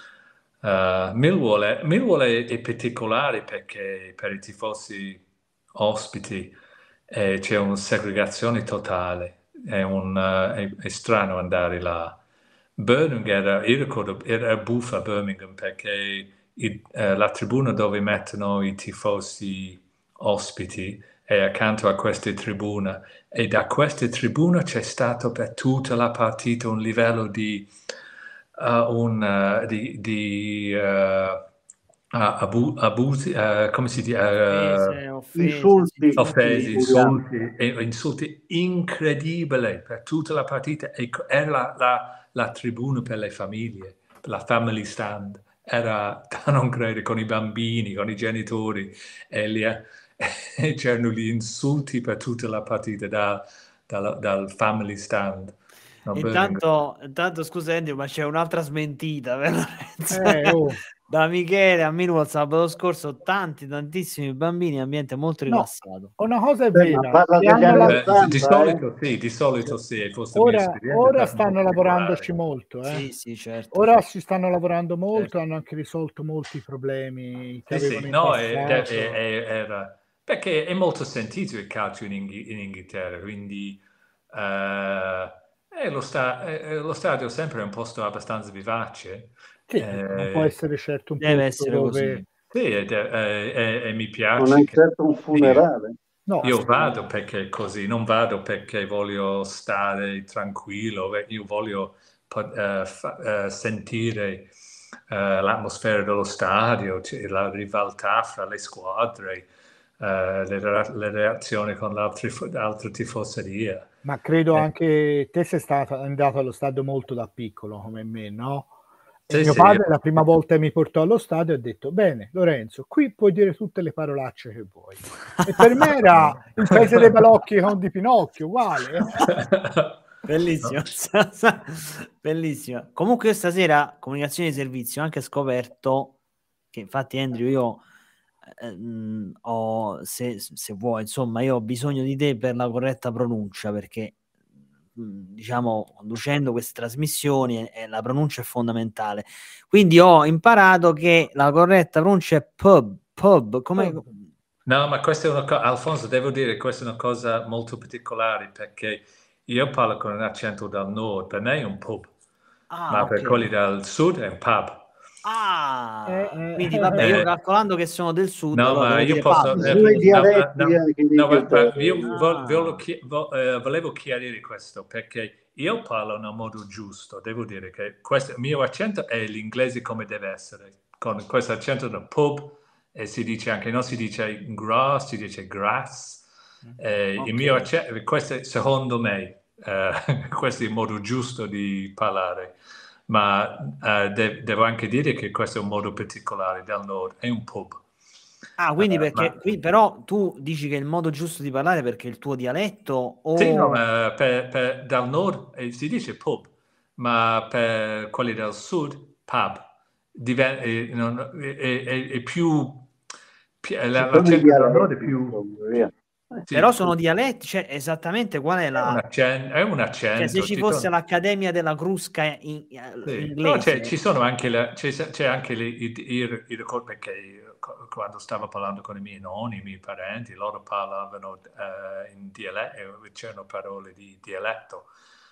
Uh, Millwall, è, Millwall è, è particolare perché per i tifosi ospiti eh, c'è una segregazione totale, è, un, uh, è, è strano andare là. Birmingham era, io ricordo, era buffa Birmingham perché il, eh, la tribuna dove mettono i tifosi ospiti è accanto a questa tribuna e da questa tribuna c'è stato per tutta la partita un livello di, uh, un, uh, di, di uh, abu, abusi, uh, come si dice? Offese, Uh, offese, Insulti. sì, offesi, Vogliamo. insulti, e insulti incredibile per tutta la partita. E era la, la, la tribuna per le famiglie, la family stand. Era da non credere, con i bambini, con i genitori, e, lì, e c'erano gli insulti per tutta la partita da, dal, dal family stand. No, Intanto, intanto scusa Andrew, ma c'è un'altra smentita per Lorenzo. Eh, oh. Da Michele a Millwall sabato scorso tanti, tantissimi bambini, ambiente molto No, rilassato. una cosa è Beh, ma vera. parla che degli hanno anni la- Beh, ottanta, di solito sì, di solito sì, e forse mia Ora, esperienza ora è stanno molto lavorandoci particolare. molto. Eh. Sì, sì, certo. Ora si stanno lavorando molto, Certo. hanno anche risolto molti problemi che Sì, avevano sì, in no, è, passato. è- è- era, perché è molto sentito il calcio in, Inghi- in Inghilterra, quindi eh, è lo, sta- è- è lo stadio sempre è un posto abbastanza vivace. Sì, non può Eh, essere certo un Deve posto essere dove... così. sì, ed è- è- è- e mi non piace è che certo un funerale. No, io vado perché è così, non vado perché voglio stare tranquillo, io voglio po- eh, fa- eh, sentire eh, l'atmosfera dello stadio, cioè, la rivalità fra le squadre, eh, le, re- le reazioni con l'altre fo- altre tifoserie. ma credo Eh, anche te sei stato andato allo stadio molto da piccolo come me, no? E sì, mio sì, padre io- la prima volta che mi portò allo stadio ha detto: bene, Lorenzo, qui puoi dire tutte le parolacce che vuoi. E per me era il paese dei balocchi con di Pinocchio, uguale. Bellissimo. Bellissimo. Comunque stasera, comunicazione di servizio, ho anche scoperto che infatti Andrew io eh, mh, ho, se, se vuoi, insomma, io ho bisogno di te per la corretta pronuncia, perché mh, diciamo, conducendo queste trasmissioni eh, la pronuncia è fondamentale. Quindi ho imparato che la corretta pronuncia è pub, pub, come... No, ma questa è una cosa, Alfonso, devo dire, questa è una cosa molto particolare perché io parlo con un accento del nord, per me è un pub, Ah, ma per ok. quelli del sud è un pub. Ah, Eh, eh, quindi vabbè, io Eh, calcolando che sono del sud, no, allora ma devo io dire posso... pub, Ci eh, sono perché i sono... no, ma- dialetti no, anche in no, ma- ma Inghilterra. io vo- volevo, Ah, chi- vo- eh, volevo chiarire questo, perché io parlo nel modo giusto, devo dire che questo, il mio accento è l'inglese come deve essere, con questo accento da pub, e si dice anche, non si dice grass, si dice grass. Eh, il mio ok. accento, questo è, secondo me, eh, questo è il modo giusto di parlare, ma eh, de- devo anche dire che questo è un modo particolare del nord, è un pub. Ah, Eh, quindi perché, ma qui, però tu dici che è il modo giusto di parlare perché è il tuo dialetto sì, no, o... ma per, per- dal nord eh, si dice pub, ma per quelli del sud, pub, diven- eh, non- è, è- è più, più- Ci la- sono i l'accento del nord è dialetti, più, insomma, via. Però sì, sono dialetti, cioè esattamente qual è è un la... accento, è un Cioè se accento, ci ci fosse sono, l'Accademia della Crusca in- sì. Però c'è- ci inglese, sono anche, la- c'è, c'è anche le- i, i- i ricordi, perché co- quando stavo parlando con i miei nonni, i miei parenti, loro parlavano eh, in dialetto, c'erano parole di dialetto.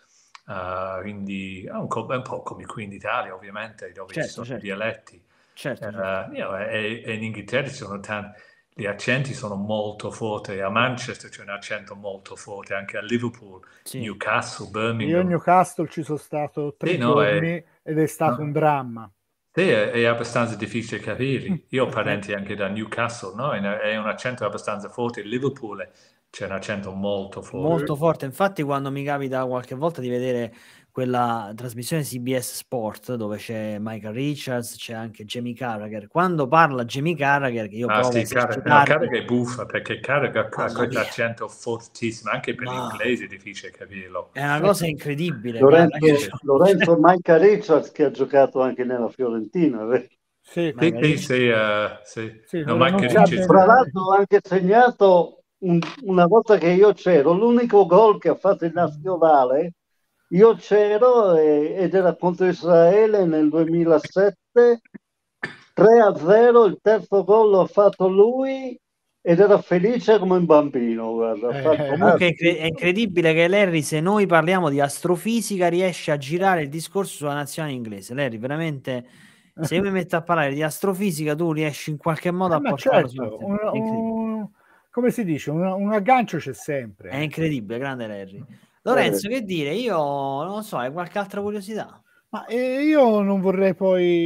Uh, quindi è un, co- è un po' come qui in Italia, ovviamente, dove ci certo, sono i certo, dialetti. certo, Uh, certo. you know, e, e in Inghilterra ci sono tanti, gli accenti sono molto forti. A Manchester c'è un accento molto forte, anche a Liverpool, Sì. Newcastle, io a Birmingham. Newcastle ci sono stato tre Sì, no, è, giorni ed è stato no. un dramma. Sì, è, è abbastanza difficile capirli. Io ho Eh, parenti anche da Newcastle, no? È, è un accento abbastanza forte. Liverpool è- c'è un accento molto forte. molto forte. Infatti, quando mi capita qualche volta di vedere quella trasmissione C B S Sport dove c'è Michael Richards, c'è anche Jamie Carragher. Quando parla Jamie Carragher, che io Ah provo a sì, Carragher, no, esercitarmi, Carragher è buffa perché Carragher ha mamma questo mia, accento fortissimo, anche per no, l'inglese è difficile capirlo. è una cosa incredibile. Guarda, Lorenzo, io Sì, c'ho- Lorenzo Manca Richards che ha giocato anche nella Fiorentina, vero? Sì, sì, Michael sì, Richards, sì, eh, sì. sì, No, non, non Mike sa Richards, Tra bene. l'altro ha anche segnato un- una volta che io c'ero, l'unico gol che ha fatto in nazionale, io c'ero e- ed era contro Israele nel duemilasette, tre a zero, il terzo gol l'ha fatto lui ed era felice come un bambino, guarda, ha Eh, fatto comunque è, incre- è assist. incredibile che Larry, se noi parliamo di astrofisica, riesce a girare il discorso sulla nazionale inglese. Larry, veramente, se io mi metto a parlare di astrofisica, tu riesci in qualche modo eh, a ma portarlo sulla certo, nazionale. un, È incredibile. un- come si dice, un, un aggancio c'è sempre. È eh. incredibile, grande Larry. Eh, Lorenzo, che dire? Io non lo so, hai qualche altra curiosità? Ma eh, io non vorrei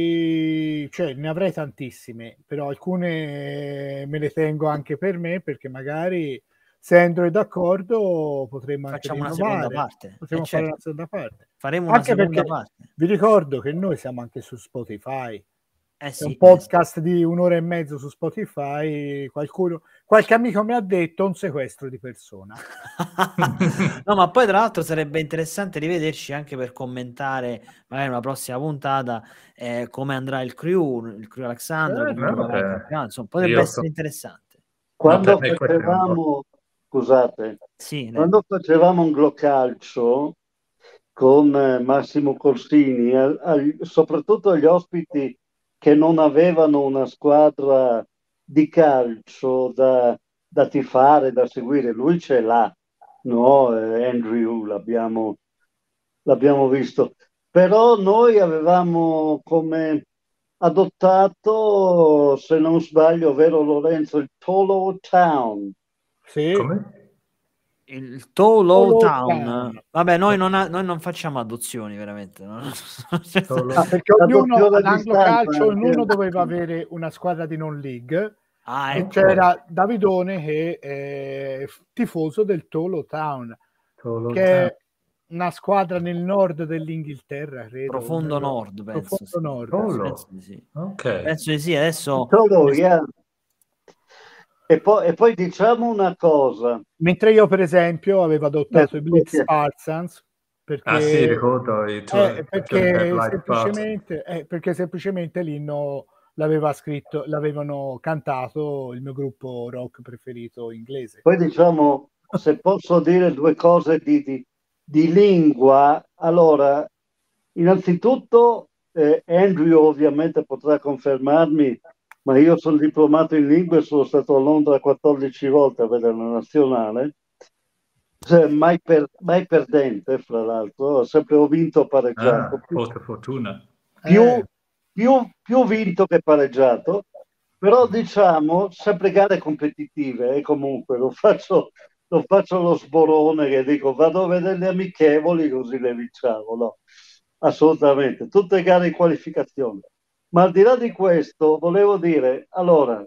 poi, cioè ne avrei tantissime, però alcune me le tengo anche per me perché magari se Andrew è d'accordo potremmo anche Facciamo una seconda rinnovare, parte. potremmo Eh, fare certo, una seconda parte. faremo una Anche seconda perché parte. vi ricordo che noi siamo anche su Spotify. Eh È sì, un eh sì. podcast di un'ora e mezzo su Spotify. Qualcuno, qualche amico mi ha detto un sequestro di persona. No, ma poi tra l'altro sarebbe interessante rivederci anche per commentare magari una prossima puntata eh, come andrà il crew, il crew Alexandro, Certo. comunque no, va il per- campionato, insomma, potrebbe io essere so- interessante. no, Quando per me questo è un po'. facevamo, scusate, Sì, Larry. quando facevamo un glocalcio con eh, Massimo Corsini, al- al- soprattutto agli ospiti che non avevano una squadra di calcio da, da tifare, da seguire, lui ce l'ha, no? Eh, Andrew l'abbiamo l'abbiamo visto, però noi avevamo come adottato, se non sbaglio, vero Lorenzo, il Tolo Town. Sì. Come? Il Tolo Tolo Town. Town. Vabbè, noi non, ha- noi non facciamo adozioni, veramente. no? Solo- Ah, perché ognuno L'adozione a all'anglo distanza, calcio anche. ognuno doveva avere una squadra di non league Ah, e ecco. c'era Davidone che è tifoso del Tolo Town, solo- che è una squadra nel nord dell'Inghilterra, credo. Profondo Nel- nord, penso. profondo Sì. nord. Solo. Penso di sì. Ok. Penso di sì. Adesso Tolo, yeah. E poi, e poi diciamo una cosa. Mentre io, per esempio, avevo adottato Eh, i Blitz perché- Spartans perché, Ah sì, ricordo i tuoi eh, perché, Black semplicemente, eh, perché semplicemente l'inno l'aveva scritto, l'avevano cantato il mio gruppo rock preferito inglese. Poi diciamo, se posso dire due cose di, di- di lingua, allora, innanzitutto eh, Andrew ovviamente potrà confermarmi, ma io sono diplomato in lingue e sono stato a Londra quattordici volte a vedere la nazionale. cioè, mai, per, mai perdente, fra l'altro, sempre ho vinto o pareggiato. Ah, porta fortuna. Più, Eh. più, più vinto che pareggiato, però diciamo sempre gare competitive e comunque lo faccio, lo faccio lo sborone che dico vado a vedere le amichevoli così le vinciamo, no, assolutamente, tutte gare di qualificazione. Ma al di là di questo volevo dire, allora,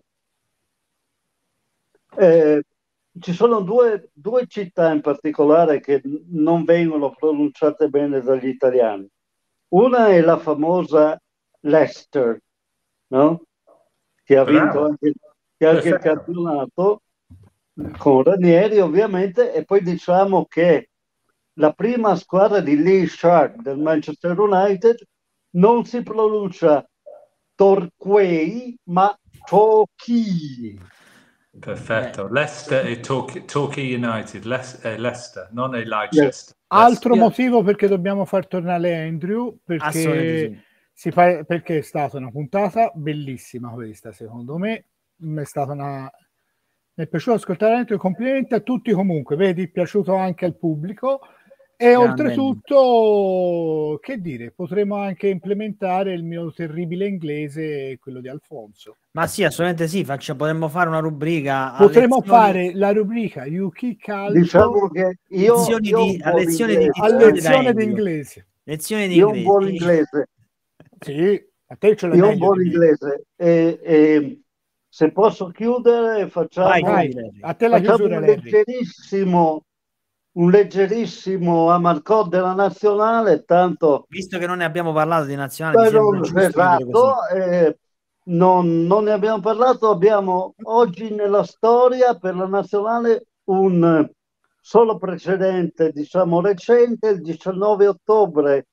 eh, ci sono due, due città in particolare che n- non vengono pronunciate bene dagli italiani. Una è la famosa Leicester, no? Che ha vinto Bravo. anche, che anche il Perfetto. campionato con Ranieri, ovviamente, e poi diciamo che la prima squadra di Lee Sharp del Manchester United non si pronuncia Torquay, ma Torquay. Perfetto. Leicester e Torquay, Torquay United. Le- eh, Leicester, non è Yes. Leicester. Altro Io- motivo perché dobbiamo far tornare Andrew, Assolutamente perché, sì. si fa, perché è stata una puntata bellissima questa, secondo me. È stata una... Mi è piaciuto ascoltare Andrew, complimenti a tutti comunque, vedi, è piaciuto anche al pubblico. E Grande oltretutto, che dire, potremo anche implementare il mio terribile inglese, quello di Alfonso. Ma sì, assolutamente sì, faccia, potremmo fare una rubrica a Potremmo lezioni, fare la rubrica Yuki Calcio Diciamo che io, lezioni io ho di, un a buon lezioni di inglese, a dizione da lezione Andrew. di inglese. Lezioni di io ho un buon inglese. inglese, Sì, a te ce l'hai io ho un meglio buon di me. inglese e, e se posso chiudere Vai, facciamo, Vai, chiudi, Larry. a te la facciamo chiusura, un Larry. leggerissimo un leggerissimo amarcord della nazionale, tanto Visto che non ne abbiamo parlato di nazionale, mi beh, sembra non, giusto chiudere così. esatto, eh, non, non ne abbiamo parlato, abbiamo oggi nella storia per la nazionale un solo precedente, diciamo recente, il diciannove ottobre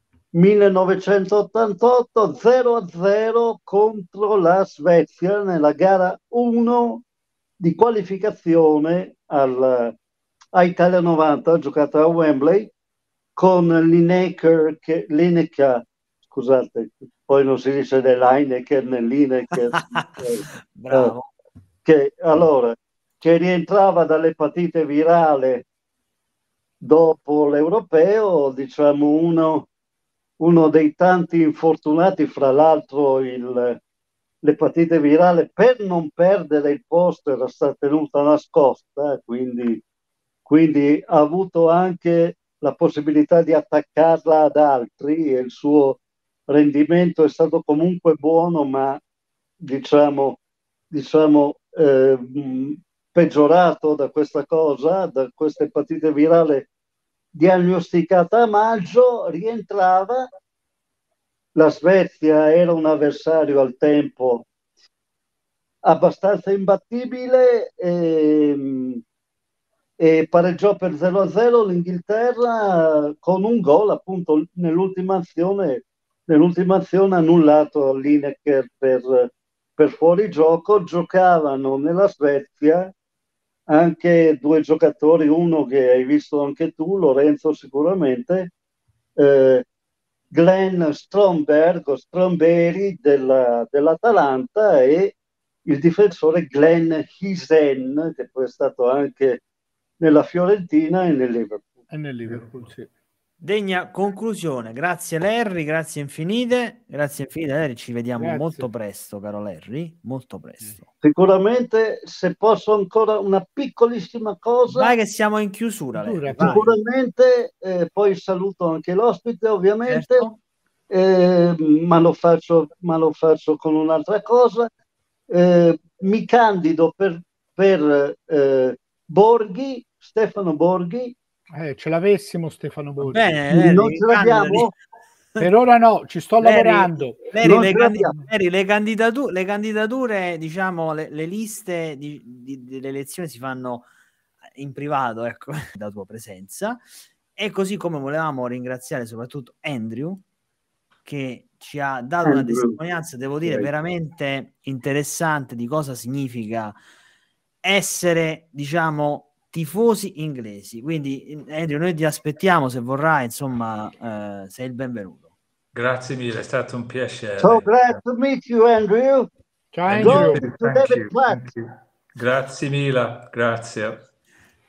millenovecentottantotto, zero a zero contro la Svezia nella gara uno di qualificazione al, a Italia novanta, giocata a Wembley, con Lineker, che, Lineker, scusate, poi non si dice dell'Heineken, nell'Lineker, eh, Bravo. che allora, che rientrava dall'epatite virale dopo l'europeo, diciamo uno, uno dei tanti infortunati, fra l'altro il, l'epatite virale per non perdere il posto era stata tenuta nascosta, quindi, quindi ha avuto anche la possibilità di attaccarla ad altri e il suo rendimento è stato comunque buono, ma diciamo, diciamo eh, peggiorato da questa cosa, da questa epatite virale diagnosticata a maggio. Rientrava, la Svezia era un avversario al tempo abbastanza imbattibile e, e pareggiò per zero a zero l'Inghilterra con un gol appunto nell'ultima azione, nell'ultima azione annullato a Lineker per, per fuorigioco. Giocavano nella Svezia anche due giocatori, uno che hai visto anche tu, Lorenzo sicuramente, eh, Glenn Stromberg o Stromberi della, dell'Atalanta e il difensore Glenn Hisen, che poi è stato anche nella Fiorentina e nel Liverpool. E nel Liverpool, sì. Degna conclusione. Grazie Larry, grazie infinite. Grazie infinite Larry, ci vediamo Grazie. molto presto, caro Larry, molto presto. Sicuramente, se posso ancora una piccolissima cosa, Vai che siamo in chiusura, Larry. Vai. sicuramente, eh, poi saluto anche l'ospite ovviamente, Certo. eh, ma, lo faccio, ma lo faccio con un'altra cosa. Eh, mi candido per, per eh, Borghi, Stefano Borghi. Eh, ce l'avessimo Stefano Va Borghi. bene, Larry, Non ce l'abbiamo? Per ora no, ci sto Larry, lavorando. Larry, Non le, ce candi- l'abbiamo. Larry, le candidature, le candidature, diciamo, le, le liste di, di- delle elezioni si fanno in privato, ecco, da tua presenza. E così come volevamo ringraziare soprattutto Andrew, che ci ha dato una Andrew. testimonianza, devo dire, Right. veramente interessante di cosa significa essere, diciamo, tifosi inglesi. Quindi, Andrew, noi ti aspettiamo, se vorrai, insomma, eh, sei il benvenuto. Grazie mille, è stato un piacere. So glad to meet you, Andrew. Ciao And Andrew. Go you too. to Thank David you. Platt. Thank you. Grazie mille, grazie.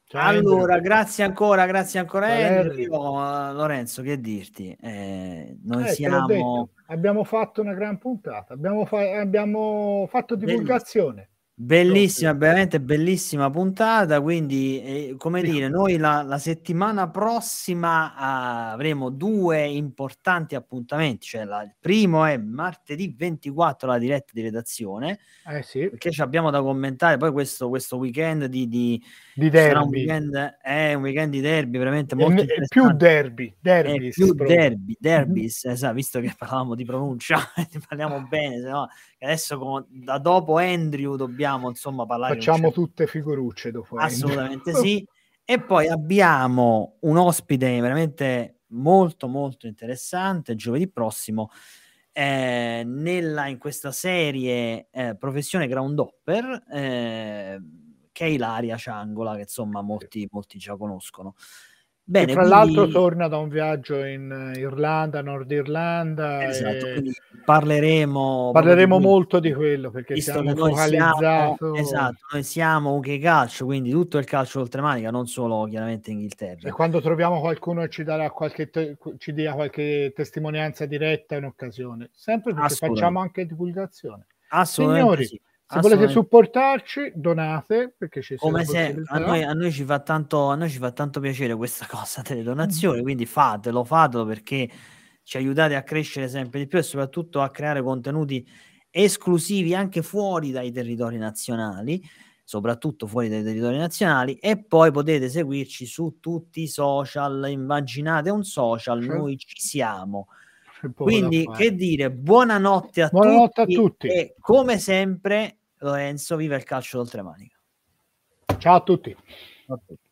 Ciao, allora, Andrew. grazie ancora, grazie ancora Ciao, Andrew. Io, Lorenzo, che dirti? Eh, noi Eh, te l'ho detto, siamo abbiamo fatto una gran puntata, abbiamo, fa- abbiamo fatto bellissimi. divulgazione. Bellissima, Proprio. veramente bellissima puntata. Quindi, eh, come Dico. dire, noi la, la settimana prossima ah, avremo due importanti appuntamenti. Cioè, la- il primo è martedì ventiquattro, la diretta di redazione, Eh sì, perché ci abbiamo da commentare. Poi questo, questo weekend di, di di sarà un derby. weekend, è un weekend di derby veramente È, molto è più interessante. derby, È derbis più proprio. derby, derbis, esatto, visto che parlavamo di pronuncia, parliamo bene, se no adesso con, da dopo Andrew dobbiamo insomma parlare di un Facciamo certo... tutte figurucce dopo Assolutamente Andrew. sì. E poi abbiamo un ospite veramente molto molto interessante giovedì prossimo, eh, nella, in questa serie eh, Professione Groundhopper, eh, che è Ilaria Ciangola, che insomma molti, molti già conoscono. Che Bene, fra l'altro quindi torna da un viaggio in Irlanda, Nord Irlanda, esatto, e quindi parleremo proprio di parleremo quello, molto di quello perché visto siamo che noi siamo, focalizzato. esatto, noi siamo U K Calcio, quindi tutto il calcio oltremanica, non solo chiaramente E Inghilterra. quando troviamo qualcuno che ci darà qualche te- ci dia qualche testimonianza diretta in occasione, sempre perché Assolutamente, facciamo anche divulgazione. assolutamente Signori, sì, se volete assolutamente. supportarci, donate perché ci sia la Come se a possibilità. noi, a noi ci fa tanto, a noi ci fa tanto piacere questa cosa delle donazioni, quindi fatelo, fatelo perché ci aiutate a crescere sempre di più e soprattutto a creare contenuti esclusivi anche fuori dai territori nazionali, soprattutto fuori dai territori nazionali, e poi potete seguirci su tutti i social. Immaginate un social, Cioè, noi ci siamo. c'è poco da Quindi fare. che dire, buonanotte a Buonanotte a tutti tutti. e come sempre Lorenzo, viva il calcio d'oltremanica. Ciao a tutti. A tutti.